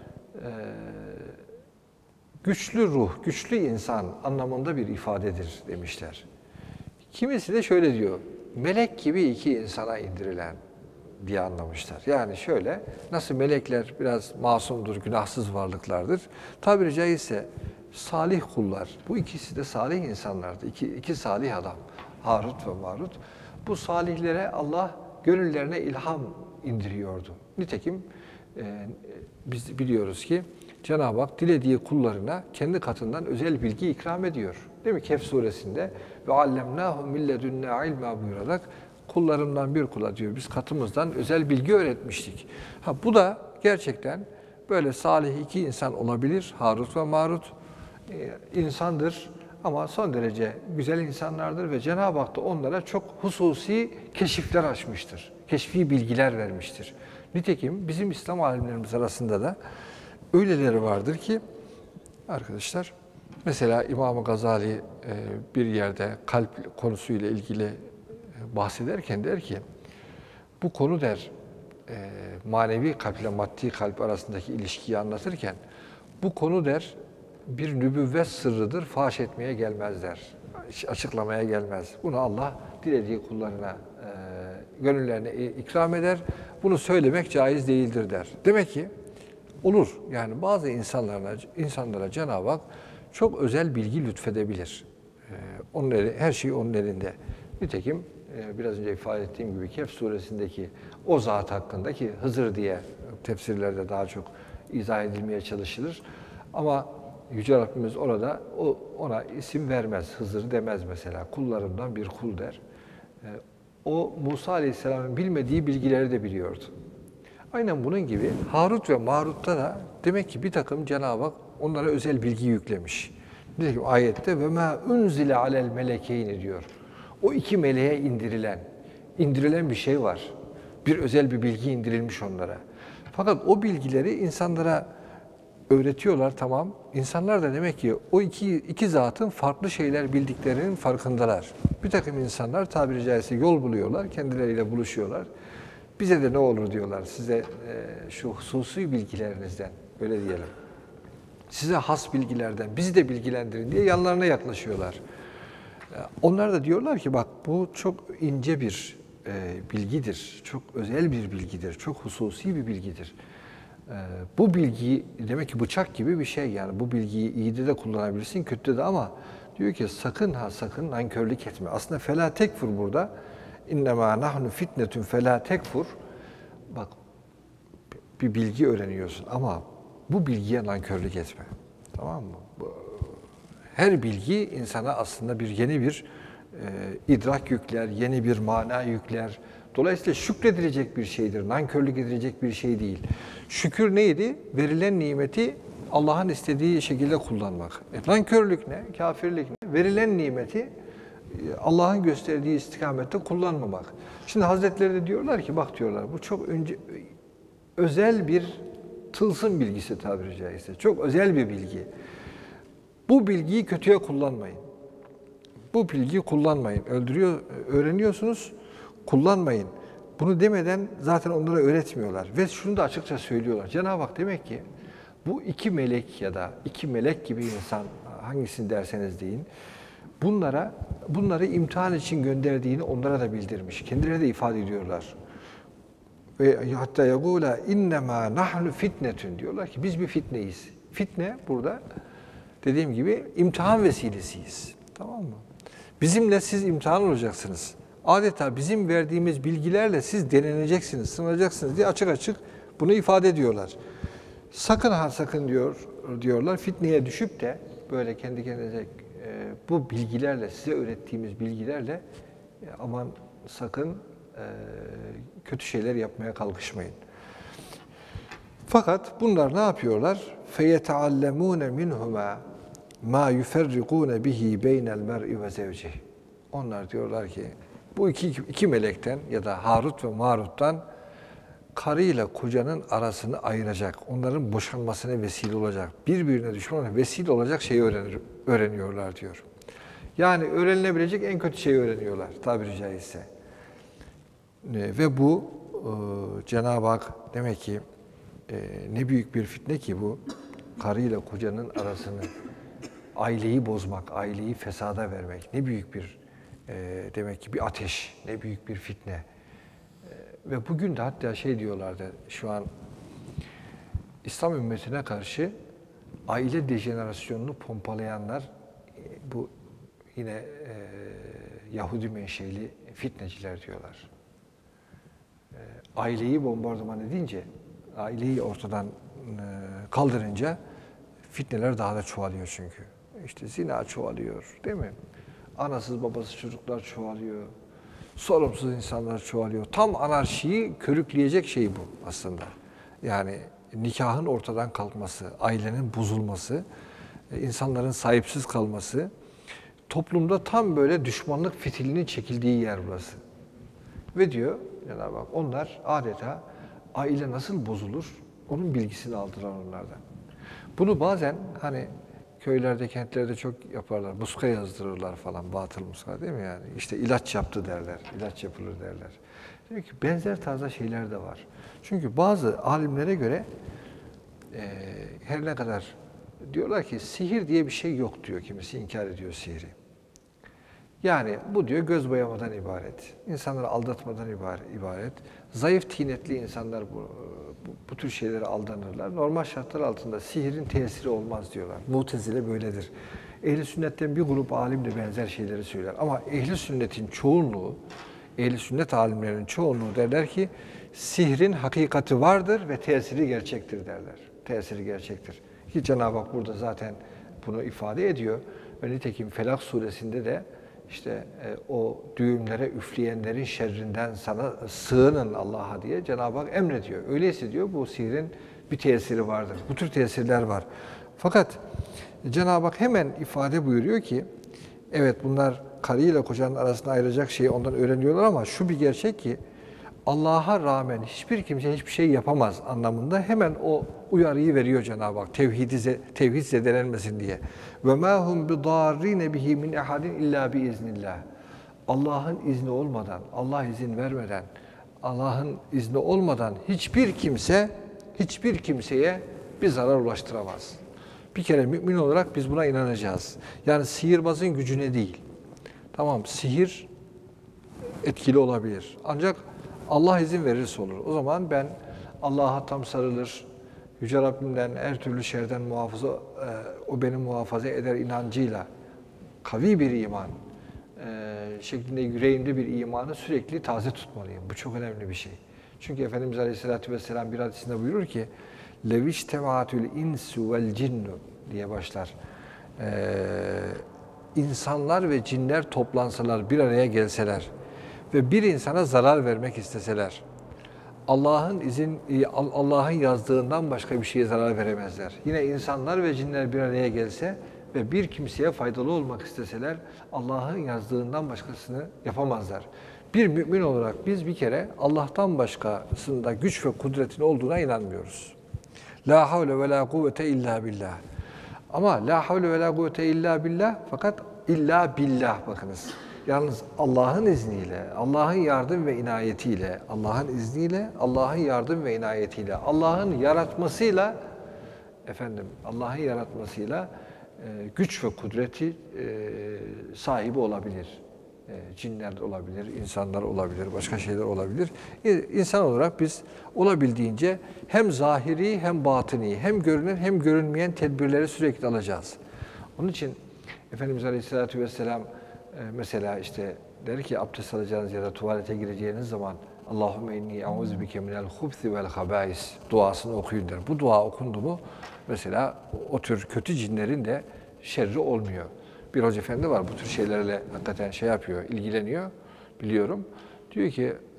güçlü ruh, güçlü insan anlamında bir ifadedir demişler. Kimisi de şöyle diyor, melek gibi iki insana indirilen diye anlamışlar. Yani şöyle, nasıl melekler biraz masumdur, günahsız varlıklardır. Tabiri caizse salih kullar, bu ikisi de salih insanlardı. İki salih adam, Harut ve Marut. Bu salihlere Allah gönüllerine ilham indiriyordu. Nitekim biz biliyoruz ki Cenab-ı Hak dilediği kullarına kendi katından özel bilgi ikram ediyor. Değil mi? Kehf suresinde ve allemnâhu min ledünnâ ilmâ buyurarak kullarımdan bir kula diyor. Biz katımızdan özel bilgi öğretmiştik. Bu da gerçekten böyle salih iki insan olabilir. Harut ve Marut insandır ama son derece güzel insanlardır ve Cenab-ı Hak da onlara çok hususi keşifler açmıştır. Keşfi bilgiler vermiştir. Nitekim bizim İslam alimlerimiz arasında da öyleleri vardır ki arkadaşlar, mesela İmam-ı Gazali bir yerde kalp konusuyla ilgili bahsederken der ki, bu konu der, manevi kalp ile maddi kalp arasındaki ilişkiyi anlatırken, bu konu der, bir nübüvvet sırrıdır, faş etmeye gelmez der, açıklamaya gelmez. Bunu Allah dilediği kullarına, gönüllerine ikram eder, bunu söylemek caiz değildir der. Demek ki olur, yani bazı insanlara Cenab-ı Hak çok özel bilgi lütfedebilir. Her şey onun elinde. Nitekim biraz önce ifade ettiğim gibi Kehf suresindeki o zat hakkındaki Hızır diye tefsirlerde daha çok izah edilmeye çalışılır. Ama Yüce Rabbimiz orada ona isim vermez, Hızır demez mesela. Kullarımdan bir kul der. O Musa Aleyhisselam'ın bilmediği bilgileri de biliyordu. Aynen bunun gibi Harut ve Marut'ta da demek ki bir takım Cenab-ı Hak onlara özel bilgi yüklemiş. Nitekim ayette ve ma unzile alel melekeyni diyor. O iki meleğe indirilen bir şey var. Bir özel bir bilgi indirilmiş onlara. Fakat o bilgileri insanlara öğretiyorlar, tamam. İnsanlar da demek ki o iki zatın farklı şeyler bildiklerinin farkındalar. Bir takım insanlar tabiri caizse yol buluyorlar, kendileriyle buluşuyorlar. Bize de ne olur diyorlar, size şu hususi bilgilerinizden, öyle diyelim. Size has bilgilerden, bizi de bilgilendirin diye yanlarına yaklaşıyorlar. Onlar da diyorlar ki bak bu çok ince bir bilgidir, çok özel bir bilgidir, çok hususi bir bilgidir. Bu bilgi demek ki bıçak gibi bir şey, yani bu bilgiyi iyide de kullanabilirsin, kötüde de, ama diyor ki sakın nankörlük etme. Aslında felâ tekfur burada. İnnemâ nahnu fitnetun felâ tekfur. Bak bir bilgi öğreniyorsun ama bu bilgiye nankörlük etme. Tamam mı? Her bilgi insana aslında yeni bir idrak yükler, yeni bir mana yükler. Dolayısıyla şükredilecek bir şeydir, nankörlük edilecek bir şey değil. Şükür neydi? Verilen nimeti Allah'ın istediği şekilde kullanmak. Nankörlük ne? Kafirlik ne? Verilen nimeti Allah'ın gösterdiği istikamette kullanmamak. Şimdi Hazretleri de diyorlar ki, bak diyorlar, bu çok özel bir tılsım bilgisi tabiri caizse. Çok özel bir bilgi. Bu bilgiyi kötüye kullanmayın. Bu bilgiyi kullanmayın. Öğreniyorsunuz, kullanmayın. Bunu demeden zaten onlara öğretmiyorlar. Ve şunu da açıkça söylüyorlar. Cenab-ı Hak demek ki bu iki melek ya da iki melek gibi insan, hangisini derseniz deyin, bunları imtihan için gönderdiğini onlara da bildirmiş. Kendileri de ifade ediyorlar. Ve hatta yagula innema nahnu fitnetun, diyorlar ki biz bir fitneyiz. Fitne burada dediğim gibi imtihan vesilesiyiz. Tamam mı? Bizimle siz imtihan olacaksınız. Adeta bizim verdiğimiz bilgilerle siz deneneceksiniz, sınacaksınız diye açık açık bunu ifade ediyorlar. Sakın diyorlar, fitneye düşüp de böyle kendi kendinize bu bilgilerle, size öğrettiğimiz bilgilerle aman sakın kötü şeyler yapmaya kalkışmayın. Fakat bunlar ne yapıyorlar? فَيَتَعَلَّمُونَ مِنْهُمَا مَا يُفَرِّقُونَ بِهِ بَيْنَ الْمَرْءِ وَزَوْجِهِ. Onlar diyorlar ki bu iki melekten ya da Harut ve Marut'tan karıyla kocanın arasını ayıracak, onların boşanmasına vesile olacak, birbirine düşman vesile olacak şeyi öğreniyorlar diyor. Yani öğrenilebilecek en kötü şeyi öğreniyorlar tabiri caizse. Ve bu Cenab-ı Hak demek ki ne büyük bir fitne ki bu, karıyla kocanın arasını, aileyi bozmak, aileyi fesada vermek ne büyük bir demek ki bir ateş, ne büyük bir fitne. Ve bugün de hatta şey diyorlardı, şu an İslam ümmetine karşı aile dejenerasyonunu pompalayanlar bu yine Yahudi menşeli fitneciler diyorlar. Aileyi bombardıman edince, aileyi ortadan kaldırınca fitneler daha da çoğalıyor çünkü. İşte zina çoğalıyor, değil mi? Anasız babasız çocuklar çoğalıyor. Sorumsuz insanlar çoğalıyor. Tam anarşiyi körükleyecek şey bu aslında. Yani nikahın ortadan kalkması, ailenin bozulması, insanların sahipsiz kalması, toplumda tam böyle düşmanlık fitilinin çekildiği yer burası. Ve diyor Cenab-ı Hak, onlar adeta aile nasıl bozulur, onun bilgisini aldılar onlardan. Bunu bazen hani köylerde, kentlerde çok yaparlar. Muska yazdırırlar falan, batıl muska değil mi yani? İşte ilaç yaptı derler, ilaç yapılır derler. Diyor ki benzer tarzda şeyler de var. Çünkü bazı alimlere göre her ne kadar diyorlar ki sihir diye bir şey yok diyor, kimisi inkar ediyor sihri. Yani bu diyor göz boyamadan ibaret, insanları aldatmadan ibaret. Zayıf tinetli insanlar bu tür şeylere aldanırlar. Normal şartlar altında sihirin tesiri olmaz diyorlar. Mu'tezile böyledir. Ehl-i sünnetten bir grup alim de benzer şeyleri söyler. Ama ehl-i sünnetin çoğunluğu, ehl-i sünnet alimlerinin çoğunluğu derler ki sihrin hakikati vardır ve tesiri gerçektir derler. Tesiri gerçektir. Ki Cenab-ı Hak burada zaten bunu ifade ediyor. Ve nitekim Felak suresinde de İşte o düğümlere üfleyenlerin şerrinden sana sığının Allah'a diye Cenab-ı Hak emrediyor. Öyleyse diyor bu sihrin bir tesiri vardır. Bu tür tesirler var. Fakat Cenab-ı Hak hemen ifade buyuruyor ki evet bunlar karıyla kocanın arasında ayıracak şeyi ondan öğreniyorlar ama şu bir gerçek ki Allah'a rağmen hiçbir kimse hiçbir şey yapamaz anlamında hemen o uyarıyı veriyor Cenab-ı Hak. Tevhid zedelenmesin diye. Ve ma hum bidarrin bihi min ahadin illa bi iznillah. Allah'ın izni olmadan, Allah izin vermeden, Allah'ın izni olmadan hiçbir kimseye bir zarar ulaştıramaz. Bir kere mümin olarak biz buna inanacağız. Yani sihirbazın gücüne değil. Tamam, sihir etkili olabilir. Ancak Allah izin verirse olur. O zaman ben Allah'a tam sarılır, Yüce Rabbimden her türlü şerden o beni muhafaza eder inancıyla kavi bir iman şeklinde yüreğimde bir imanı sürekli taze tutmalıyım. Bu çok önemli bir şey. Çünkü Efendimiz Aleyhisselatü Vesselam bir hadisinde buyurur ki leviştematül insu vel cinnu diye başlar. İnsanlar ve cinler toplansalar, bir araya gelseler ve bir insana zarar vermek isteseler, Allah'ın yazdığından başka bir şeye zarar veremezler. Yine insanlar ve cinler bir araya gelse ve bir kimseye faydalı olmak isteseler, Allah'ın yazdığından başkasını yapamazlar. Bir mümin olarak biz bir kere Allah'tan başkasında güç ve kudretin olduğuna inanmıyoruz. La havle ve la kuvvete illa billah. Ama la havle ve la kuvvete illa billah fakat illa billah bakınız. Yalnız Allah'ın izniyle, Allah'ın yardım ve inayetiyle, Allah'ın izniyle, Allah'ın yardım ve inayetiyle, Allah'ın yaratmasıyla, Allah'ın yaratmasıyla güç ve kudreti sahibi olabilir. Cinler olabilir, insanlar olabilir, başka şeyler olabilir. İnsan olarak biz olabildiğince hem zahiri hem batini, hem görünen hem görünmeyen tedbirleri sürekli alacağız. Onun için Efendimiz Aleyhisselatü Vesselam mesela işte der ki abdest alacağınız ya da tuvalete gireceğiniz zaman Allahümme inni euzubike minel hubsi vel habais duasını okuyun der. Bu dua okundu mu mesela o tür kötü cinlerin de şerri olmuyor. Bir hoca efendi var bu tür şeylerle hakikaten şey yapıyor, ilgileniyor biliyorum. Diyor ki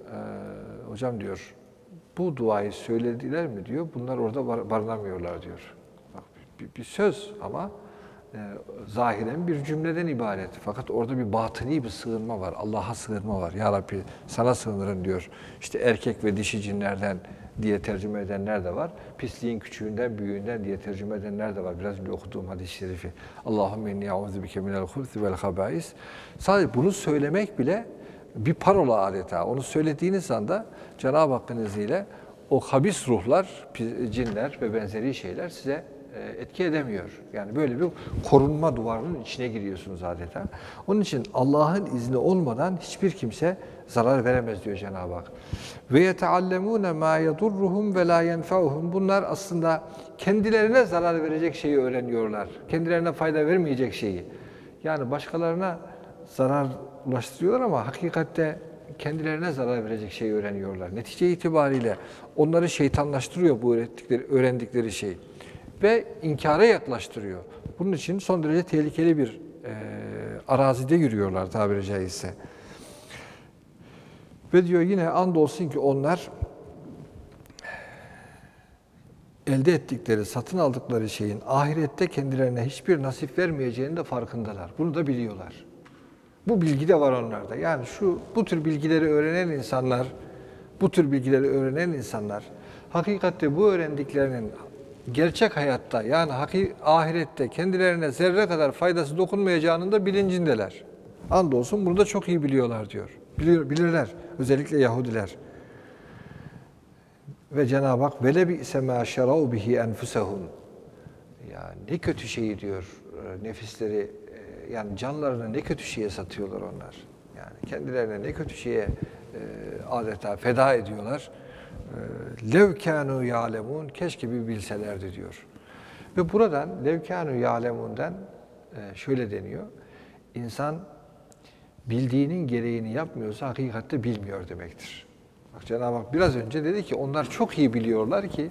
hocam diyor, bu duayı söylediler mi diyor, bunlar orada barınamıyorlar diyor. Bak, bir söz ama zahiren bir cümleden ibaret. Fakat orada bir batıni bir sığınma var. Allah'a sığınma var. Ya Rabbi sana sığınırım diyor. İşte erkek ve dişi cinlerden diye tercüme edenler de var. Pisliğin küçüğünden, büyüğünden diye tercüme edenler de var. Biraz önce okuduğum hadis-i şerifi. Allahümme inni euzubike minel hubsi vel habais. Sadece bunu söylemek bile bir parola adeta. Onu söylediğiniz anda Cenab-ı Hakk'ın izniyle o habis ruhlar, cinler ve benzeri şeyler size etki edemiyor. Yani böyle bir korunma duvarının içine giriyorsunuz adeta. Onun için Allah'ın izni olmadan hiçbir kimse zarar veremez diyor Cenab-ı Hak. Ve yeteallemune ma yedurruhum ve la yenfa'uhum. Bunlar aslında kendilerine zarar verecek şeyi öğreniyorlar. Kendilerine fayda vermeyecek şeyi. Yani başkalarına zarar ulaştırıyorlar ama hakikatte kendilerine zarar verecek şeyi öğreniyorlar. Netice itibariyle onları şeytanlaştırıyor bu öğrendikleri şey. Ve inkara yaklaştırıyor. Bunun için son derece tehlikeli bir arazide yürüyorlar tabiri caizse. Ve diyor yine andolsun ki onlar elde ettikleri, satın aldıkları şeyin ahirette kendilerine hiçbir nasip vermeyeceğini de farkındalar. Bunu da biliyorlar. Bu bilgi de var onlarda. Yani bu tür bilgileri öğrenen insanlar hakikatte bu öğrendiklerinin gerçek hayatta yani ahirette kendilerine zerre kadar faydası dokunmayacağının da bilincindeler. Andolsun bunu da çok iyi biliyorlar diyor. Bilirler. Özellikle Yahudiler. Ve Cenab-ı Hak vele bi'se mâ şerâv bihi enfusehum. Ya ne kötü şeyi diyor nefisleri yani canlarını ne kötü şeye satıyorlar onlar. Yani kendilerine ne kötü şeye adeta feda ediyorlar. Lev kânû ya'lemûn, keşke bir bilselerdi diyor. Ve buradan lev kânû ya'lemûn'den şöyle deniyor. İnsan bildiğinin gereğini yapmıyorsa hakikatte bilmiyor demektir. Bak Cenab-ı Hak biraz önce dedi ki onlar çok iyi biliyorlar ki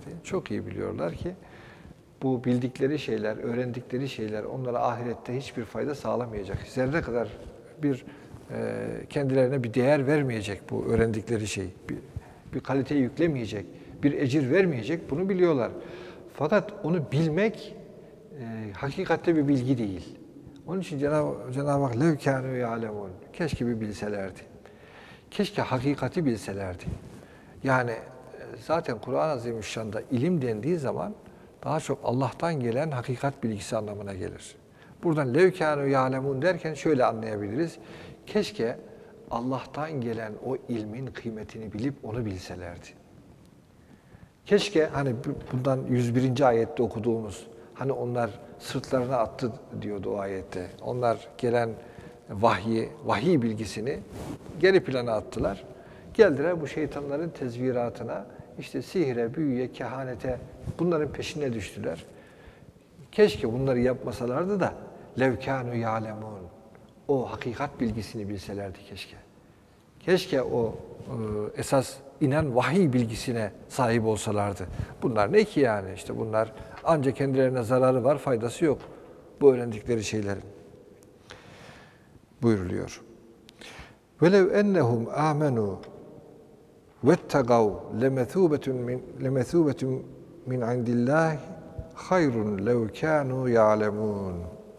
bu bildikleri şeyler, öğrendikleri şeyler onlara ahirette hiçbir fayda sağlamayacak. Zerre kadar kendilerine bir değer vermeyecek bu öğrendikleri şey. Bir kalite yüklemeyecek, bir ecir vermeyecek, bunu biliyorlar. Fakat onu bilmek hakikatte bir bilgi değil. Onun için Cenab-ı Hak lev kânû ya'lemûn. Keşke bir bilselerdi. Keşke hakikati bilselerdi. Yani zaten Kur'an-ı Azimüşşan'da ilim dendiği zaman daha çok Allah'tan gelen hakikat bilgisi anlamına gelir. Buradan lev kânû ya'lemûn derken şöyle anlayabiliriz. Keşke Allah'tan gelen o ilmin kıymetini bilip onu bilselerdi. Keşke hani bundan 101. ayette okuduğumuz hani onlar sırtlarına attı diyordu o ayette. Onlar gelen vahiy bilgisini geri plana attılar. Geldiler bu şeytanların tezviratına, işte sihre, büyüye, kehanete bunların peşine düştüler. Keşke bunları yapmasalardı da lev kânû ya'lemûn. O hakikat bilgisini bilselerdi keşke. Keşke o esas inen vahiy bilgisine sahip olsalardı. Bunlar ne ki yani? İşte bunlar ancak kendilerine zararı var, faydası yok. Bu öğrendikleri şeylerin. Buyuruluyor. وَلَوْ اَنَّهُمْ آمَنُوا وَاتَّقَوْا لَمَثُوبَةٌ مِنْ عِنْدِ اللّٰهِ خَيْرٌ لَوْ كَانُوا يَعْلَمُونَ.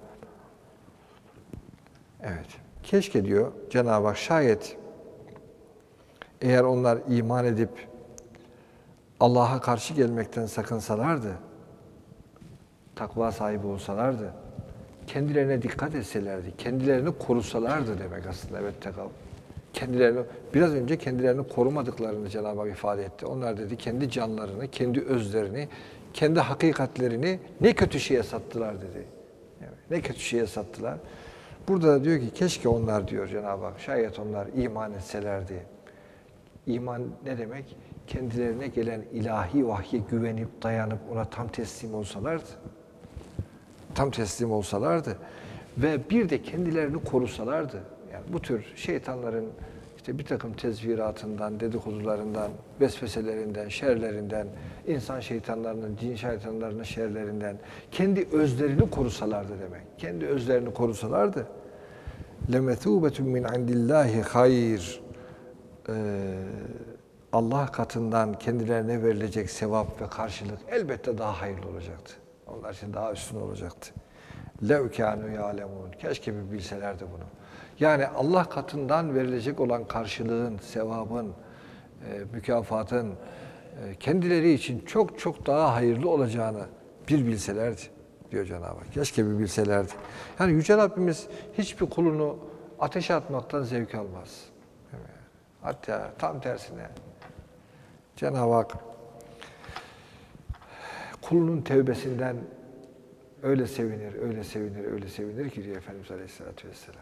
Evet. Keşke diyor Cenab-ı Hak şayet eğer onlar iman edip Allah'a karşı gelmekten sakınsalardı, takva sahibi olsalardı, kendilerine dikkat etselerdi, kendilerini korusalardı demek aslında. Evet, biraz önce kendilerini korumadıklarını Cenab-ı Hak ifade etti. Onlar dedi kendi canlarını, kendi özlerini, kendi hakikatlerini ne kötü şeye sattılar dedi. Evet, ne kötü şeye sattılar. Burada da diyor ki keşke onlar diyor Cenab-ı Hak, şayet onlar iman etselerdi. İman ne demek? Kendilerine gelen ilahi vahye güvenip, dayanıp ona tam teslim olsalardı ve bir de kendilerini korusalardı. Yani bu tür şeytanların işte bir takım tezviratından, dedikodularından, vesveselerinden, şerlerinden, insan şeytanlarının, cin şeytanlarının şerlerinden kendi özlerini korusalardı demek. Kendi özlerini korusalardı. لَمَثُوبَةٌ مِنْ عِنْدِ اللّٰهِ خَيْرٌ. Allah katından kendilerine verilecek sevap ve karşılık elbette daha hayırlı olacaktı. Onlar için daha üstün olacaktı. لَوْ كَانُوا يَعْلَمُونَ. Keşke bir bilselerdi bunu. Yani Allah katından verilecek olan karşılığın, sevabın, mükafatın kendileri için çok çok daha hayırlı olacağını bir bilselerdi diyor Cenab-ı Hak. Keşke bir bilselerdi. Yani Yüce Rabbimiz hiçbir kulunu ateşe atmaktan zevk almaz. Hatta tam tersine Cenab-ı Hak kulunun tevbesinden öyle sevinir, öyle sevinir, öyle sevinir ki diyor Efendimiz Aleyhisselatü Vesselam.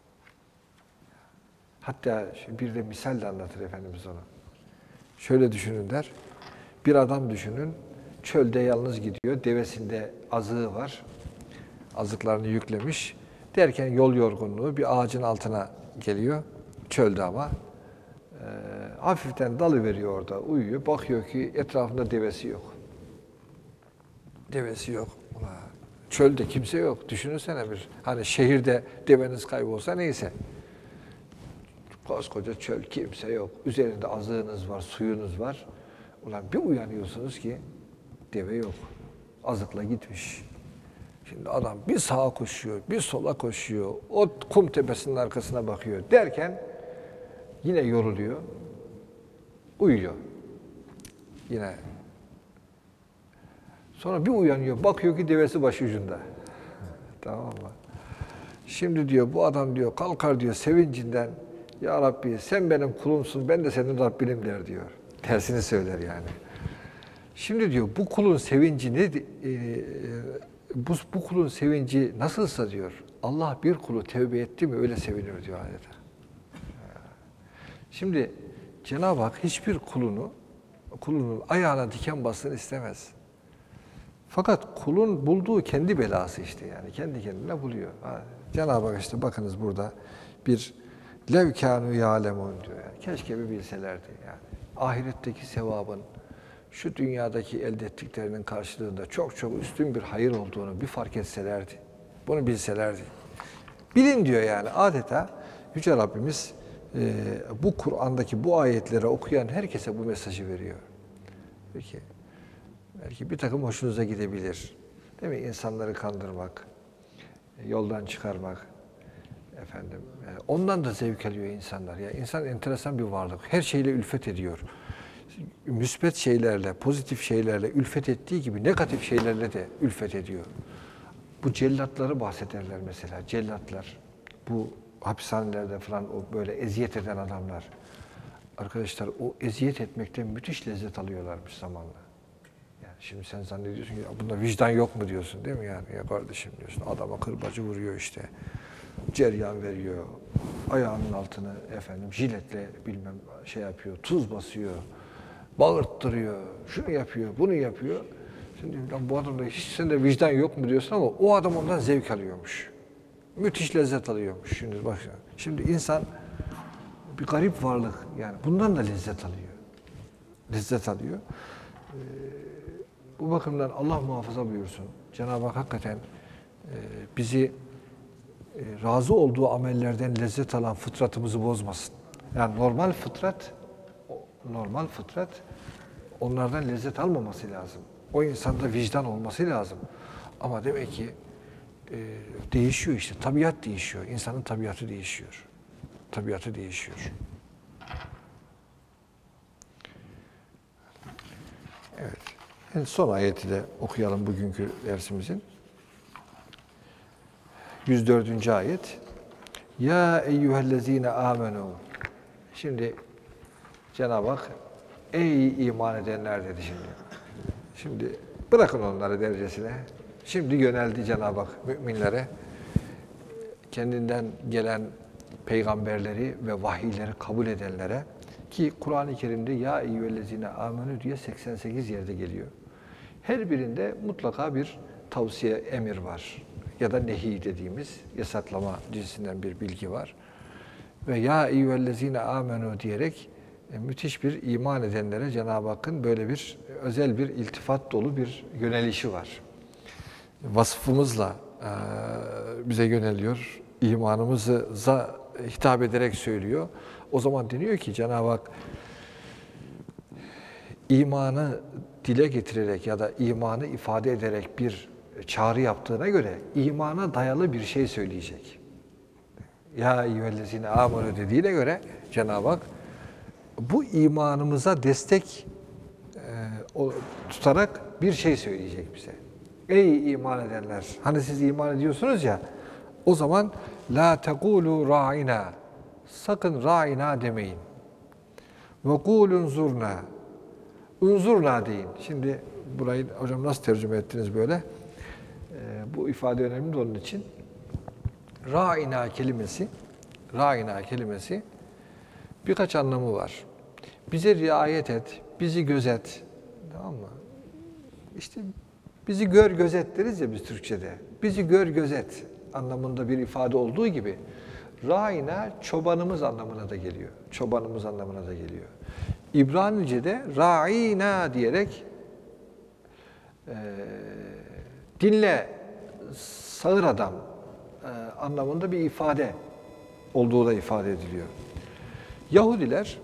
Hatta bir de misalle anlatır Efendimiz onu. Şöyle düşünün der. Bir adam düşünün, çölde yalnız gidiyor, devesinde azığı var. Azıklarını yüklemiş. Derken yol yorgunluğu bir ağacın altına geliyor. Çölde ama. Hafiften dalıveriyor orada, uyuyor. Bakıyor ki etrafında devesi yok. Devesi yok. Çölde kimse yok. Düşünürsene bir. Hani şehirde deveniz kaybolsa neyse. Koskoca çöl, kimse yok. Üzerinde azığınız var, suyunuz var. Ulan bir uyanıyorsunuz ki deve yok. Azıkla gitmiş. Şimdi adam bir sağa koşuyor, bir sola koşuyor. O kum tepesinin arkasına bakıyor. Derken yine yoruluyor. Uyuyor. Yine. Sonra bir uyanıyor. Bakıyor ki devesi başucunda. Tamam mı? Şimdi diyor bu adam diyor kalkar diyor sevincinden. Ya Rabbi sen benim kulumsun, ben de senin Rabbinim der diyor. Tersini söyler yani. Şimdi diyor bu kulun sevinci ne? Bu kulun sevinci nasılsa diyor. Allah bir kulu tevbe etti mi öyle sevinir diyor adeta. Şimdi Cenab-ı Hak hiçbir kulunun ayağına diken bassın istemez. Fakat kulun bulduğu kendi belası işte yani. Kendi kendine buluyor. Cenab-ı Hak işte bakınız burada bir lev kânû yâlemûn diyor yani. Keşke bir bilselerdi yani. Ahiretteki sevabın şu dünyadaki elde ettiklerinin karşılığında çok çok üstün bir hayır olduğunu bir fark etselerdi. Bunu bilselerdi. Bilin diyor yani adeta Yüce Rabbimiz bu Kur'an'daki bu ayetleri okuyan herkese bu mesajı veriyor. Peki, belki bir takım hoşunuza gidebilir. Değil mi? İnsanları kandırmak, yoldan çıkarmak, efendim. Ondan da zevk alıyor insanlar. Ya insan enteresan bir varlık. Her şeyle ülfet ediyor. Müsbet şeylerle, pozitif şeylerle ülfet ettiği gibi negatif şeylerle de ülfet ediyor. Bu cellatları bahsederler mesela. Cellatlar, bu hapishanelerde falan o böyle eziyet eden adamlar. Arkadaşlar o eziyet etmekten müthiş lezzet alıyorlarmış zamanla. Yani şimdi sen zannediyorsun ki bunda vicdan yok mu diyorsun değil mi yani? Ya kardeşim diyorsun adama kırbacı vuruyor işte. Ceryan veriyor. Ayağının altını efendim jiletle bilmem şey yapıyor. Tuz basıyor. Bağırttırıyor. Şunu yapıyor, bunu yapıyor. Şimdi bu adamda hiç sende vicdan yok mu diyorsun ama o adam ondan zevk alıyormuş. Müthiş lezzet alıyormuş. Şimdi bak şimdi insan bir garip varlık yani bundan da lezzet alıyor. Lezzet alıyor. Bu bakımdan Allah muhafaza buyursun. Cenab-ı Hak hakikaten bizi razı olduğu amellerden lezzet alan fıtratımızı bozmasın. Yani normal fıtrat onlardan lezzet almaması lazım. O insanda vicdan olması lazım. Ama demek ki değişiyor işte. Tabiat değişiyor. İnsanın tabiatı değişiyor. Tabiatı değişiyor. Evet. En son ayeti de okuyalım bugünkü dersimizin. 104. ayet. Ya eyyühellezine amenu. Şimdi Cenab-ı Hak ey iman edenler dedi şimdi. Şimdi bırakın onları derecesine. Şimdi yöneldi Cenab-ı Hak müminlere. Kendinden gelen peygamberleri ve vahiyleri kabul edenlere ki Kur'an-ı Kerim'de ya eyyühellezine amenu diye 88 yerde geliyor. Her birinde mutlaka bir tavsiye, emir var. Ya da nehi dediğimiz yasaklama cinsinden bir bilgi var. Ve ya eyyühellezine amenu diyerek müthiş bir iman edenlere Cenab-ı Hakk'ın böyle bir özel bir iltifat dolu bir yönelişi var. Vasfımızla bize yöneliyor, imanımıza hitap ederek söylüyor. O zaman deniyor ki Cenab-ı Hak imanı dile getirerek ya da imanı ifade ederek bir çağrı yaptığına göre imana dayalı bir şey söyleyecek. Ya eyyühellezine amenu dediğine göre Cenab-ı Hak bu imanımıza destek tutarak bir şey söyleyecek bize. Ey iman edenler! Hani siz iman ediyorsunuz ya, o zaman la tekulu ra'ina. Sakın ra'ina demeyin. Ve kulun zurna. Unzurna deyin. Şimdi burayı hocam nasıl tercüme ettiniz böyle? Bu ifade önemli de onun için. Ra'ina kelimesi birkaç anlamı var. Bize riayet et, bizi gözet. Tamam mı? İşte bizi gör gözet deriz ya biz Türkçe'de. Bizi gör gözet anlamında bir ifade olduğu gibi ra'ina çobanımız anlamına da geliyor. Çobanımız anlamına da geliyor. İbranice'de ra'ina diyerek dinle, sağır adam anlamında bir ifade olduğu da ifade ediliyor. Yahudiler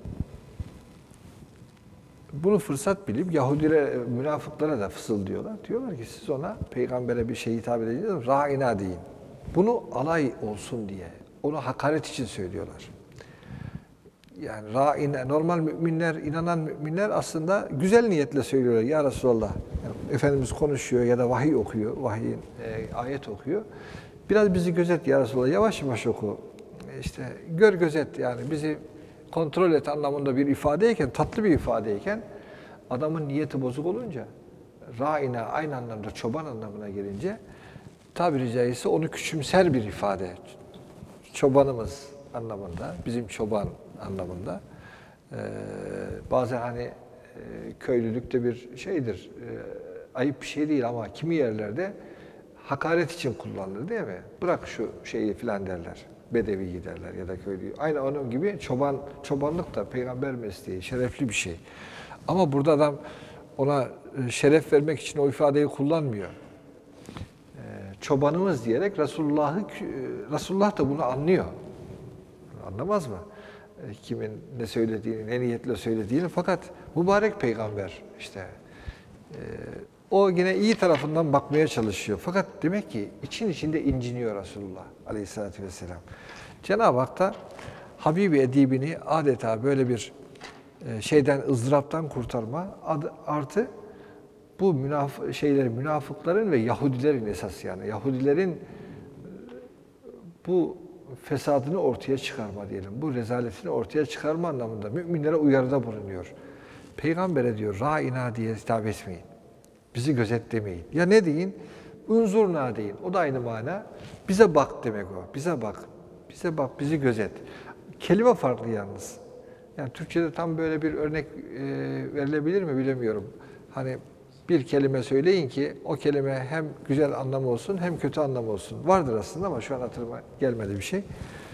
bunu fırsat bilip Yahudilere, münafıklara da fısıldıyorlar. Diyorlar ki siz ona peygambere bir şey hitap edeceksiniz, ra'ina deyin. Bunu alay olsun diye, onu hakaret için söylüyorlar. Yani ra'ina, normal müminler, inanan müminler aslında güzel niyetle söylüyorlar. Ya Resulallah, yani Efendimiz konuşuyor ya da vahiy okuyor, vahiyin ayet okuyor. Biraz bizi gözet ya Resulallah, yavaş yavaş oku. İşte gör gözet yani bizi kontrol et anlamında bir ifadeyken, tatlı bir ifadeyken adamın niyeti bozuk olunca ra'ina aynı anlamda çoban anlamına gelince tabiri caizse onu küçümser bir ifade. Çobanımız anlamında, bizim çoban anlamında. Bazen hani köylülükte bir şeydir, ayıp bir şey değil ama kimi yerlerde hakaret için kullanılır değil mi? Bırak şu şeyi filan derler. Bedevi derler ya da köylü. Aynı onun gibi çobanlık da peygamber mesleği, şerefli bir şey. Ama burada adam ona şeref vermek için o ifadeyi kullanmıyor. Çobanımız diyerek Resulullah da bunu anlıyor. Anlamaz mı? Kimin ne söylediğini, ne niyetle söylediğini. Fakat mübarek peygamber işte o yine iyi tarafından bakmaya çalışıyor. Fakat demek ki içinde inciniyor Resulullah Aleyhisselatü Vesselam. Cenab-ı Hak da Habibi edibini adeta böyle bir şeyden, ızdıraptan kurtarma artı bu münafıkların ve Yahudilerin esas yani Yahudilerin bu fesadını ortaya çıkarma diyelim. Bu rezaletini ortaya çıkarma anlamında müminlere uyarıda bulunuyor. Peygamber'e diyor ra'ina diye hitap etmeyin. Bizi gözetlemeyin. Ya ne deyin? Unzurna deyin. O da aynı mana. Bize bak demek o. Bize bak. Bize bak, bizi gözet. Kelime farklı yalnız. Yani Türkçe'de tam böyle bir örnek verilebilir mi bilemiyorum. Hani bir kelime söyleyin ki o kelime hem güzel anlamı olsun hem kötü anlamı olsun. Vardır aslında ama şu an hatırıma gelmedi bir şey.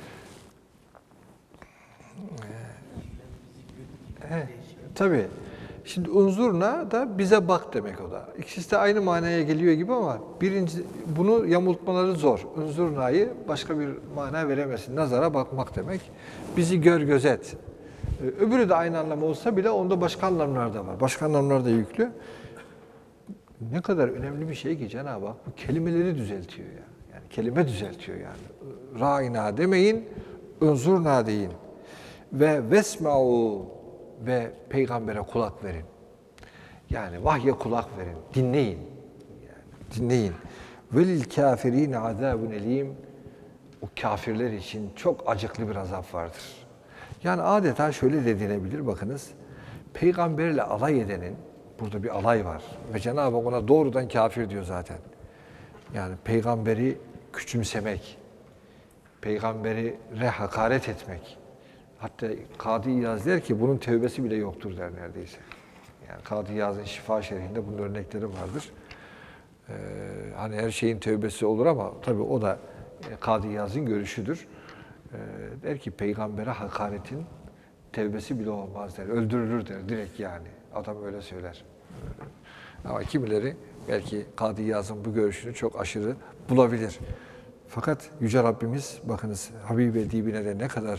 Tabii. Şimdi unzurna da bize bak demek o da. İkisi de aynı manaya geliyor gibi ama bunu yamultmaları zor. Unzurna'yı başka bir mana veremezsin. Nazara bakmak demek. Bizi gör gözet. Öbürü de aynı anlam olsa bile onda başka anlamlar da var. Başka anlamlar da yüklü. Ne kadar önemli bir şey ki Cenab-ı Hak bu kelimeleri düzeltiyor ya. Yani kelime düzeltiyor yani. Ra'ina demeyin, unzurna deyin. Ve vesma'u ve peygambere kulak verin. Yani vahye kulak verin, dinleyin. Yani dinleyin. Velil kafirine azabun elim. O kafirler için çok acıklı bir azap vardır. Yani adeta şöyle de denebilir bakınız. Peygamberle alay edenin burada bir alay var ve Cenab-ı Hak ona doğrudan kafir diyor zaten. Yani peygamberi küçümsemek, peygambere hakaret etmek. Hatta Kadı İyaz der ki bunun tevbesi bile yoktur der neredeyse. Yani Kadı İyaz'ın Şifa Şerhi'nde bunun örnekleri vardır. Hani her şeyin tevbesi olur ama tabii o da Kadı İyaz'ın görüşüdür. Der ki peygambere hakaretin tevbesi bile olmaz der. Öldürülür der direkt yani. Adam öyle söyler. Ama kimileri belki Kadı İyaz'ın bu görüşünü çok aşırı bulabilir. Fakat Yüce Rabbimiz bakınız Habibi Edibine de ne kadar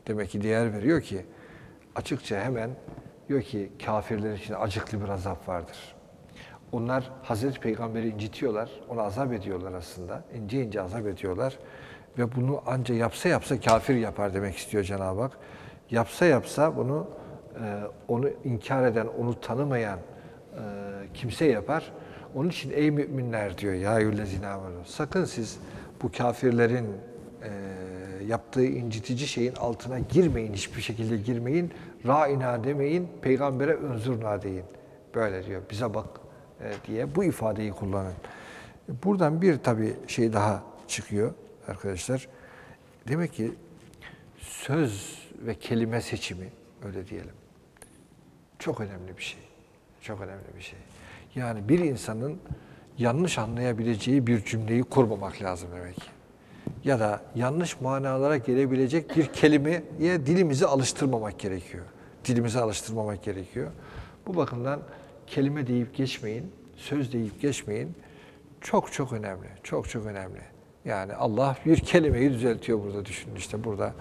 Demek ki değer veriyor ki açıkça hemen diyor ki kafirler için acıklı bir azap vardır. Onlar Hazreti Peygamber'i incitiyorlar, onu azap ediyorlar aslında. İnce ince azap ediyorlar. Ve bunu anca yapsa kafir yapar demek istiyor Cenab-ı Hak. Yapsa bunu onu inkar eden, onu tanımayan kimse yapar. Onun için ey müminler diyor ya eyyühellezine amenu. Sakın siz bu kafirlerin yaptığı incitici şeyin altına girmeyin, hiçbir şekilde girmeyin. Ra'ina demeyin, peygambere önzurna deyin. Böyle diyor, bize bak diye bu ifadeyi kullanın. Buradan bir tabii şey daha çıkıyor arkadaşlar. Demek ki söz ve kelime seçimi, öyle diyelim, çok önemli bir şey. Çok önemli bir şey. Yani bir insanın yanlış anlayabileceği bir cümleyi kurmamak lazım demek ki. Ya da yanlış manalara gelebilecek bir kelimeye dilimizi alıştırmamak gerekiyor. Dilimizi alıştırmamak gerekiyor. Bu bakımdan kelime deyip geçmeyin, söz deyip geçmeyin. Çok çok önemli, çok çok önemli. Yani Allah bir kelimeyi düzeltiyor burada, düşünün işte burada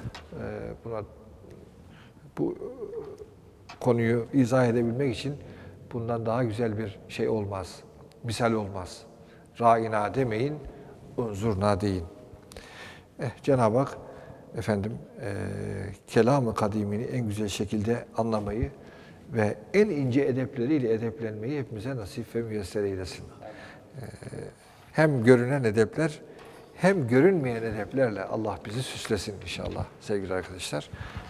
bu konuyu izah edebilmek için bundan daha güzel bir şey olmaz, misal olmaz. Ra'ina demeyin, unzurna deyin. Cenab-ı Hak kelam-ı kadimini en güzel şekilde anlamayı ve en ince edepleriyle edeplenmeyi hepimize nasip ve müyesser eylesin. Hem görünen edepler hem görünmeyen edeplerle Allah bizi süslesin inşallah sevgili arkadaşlar.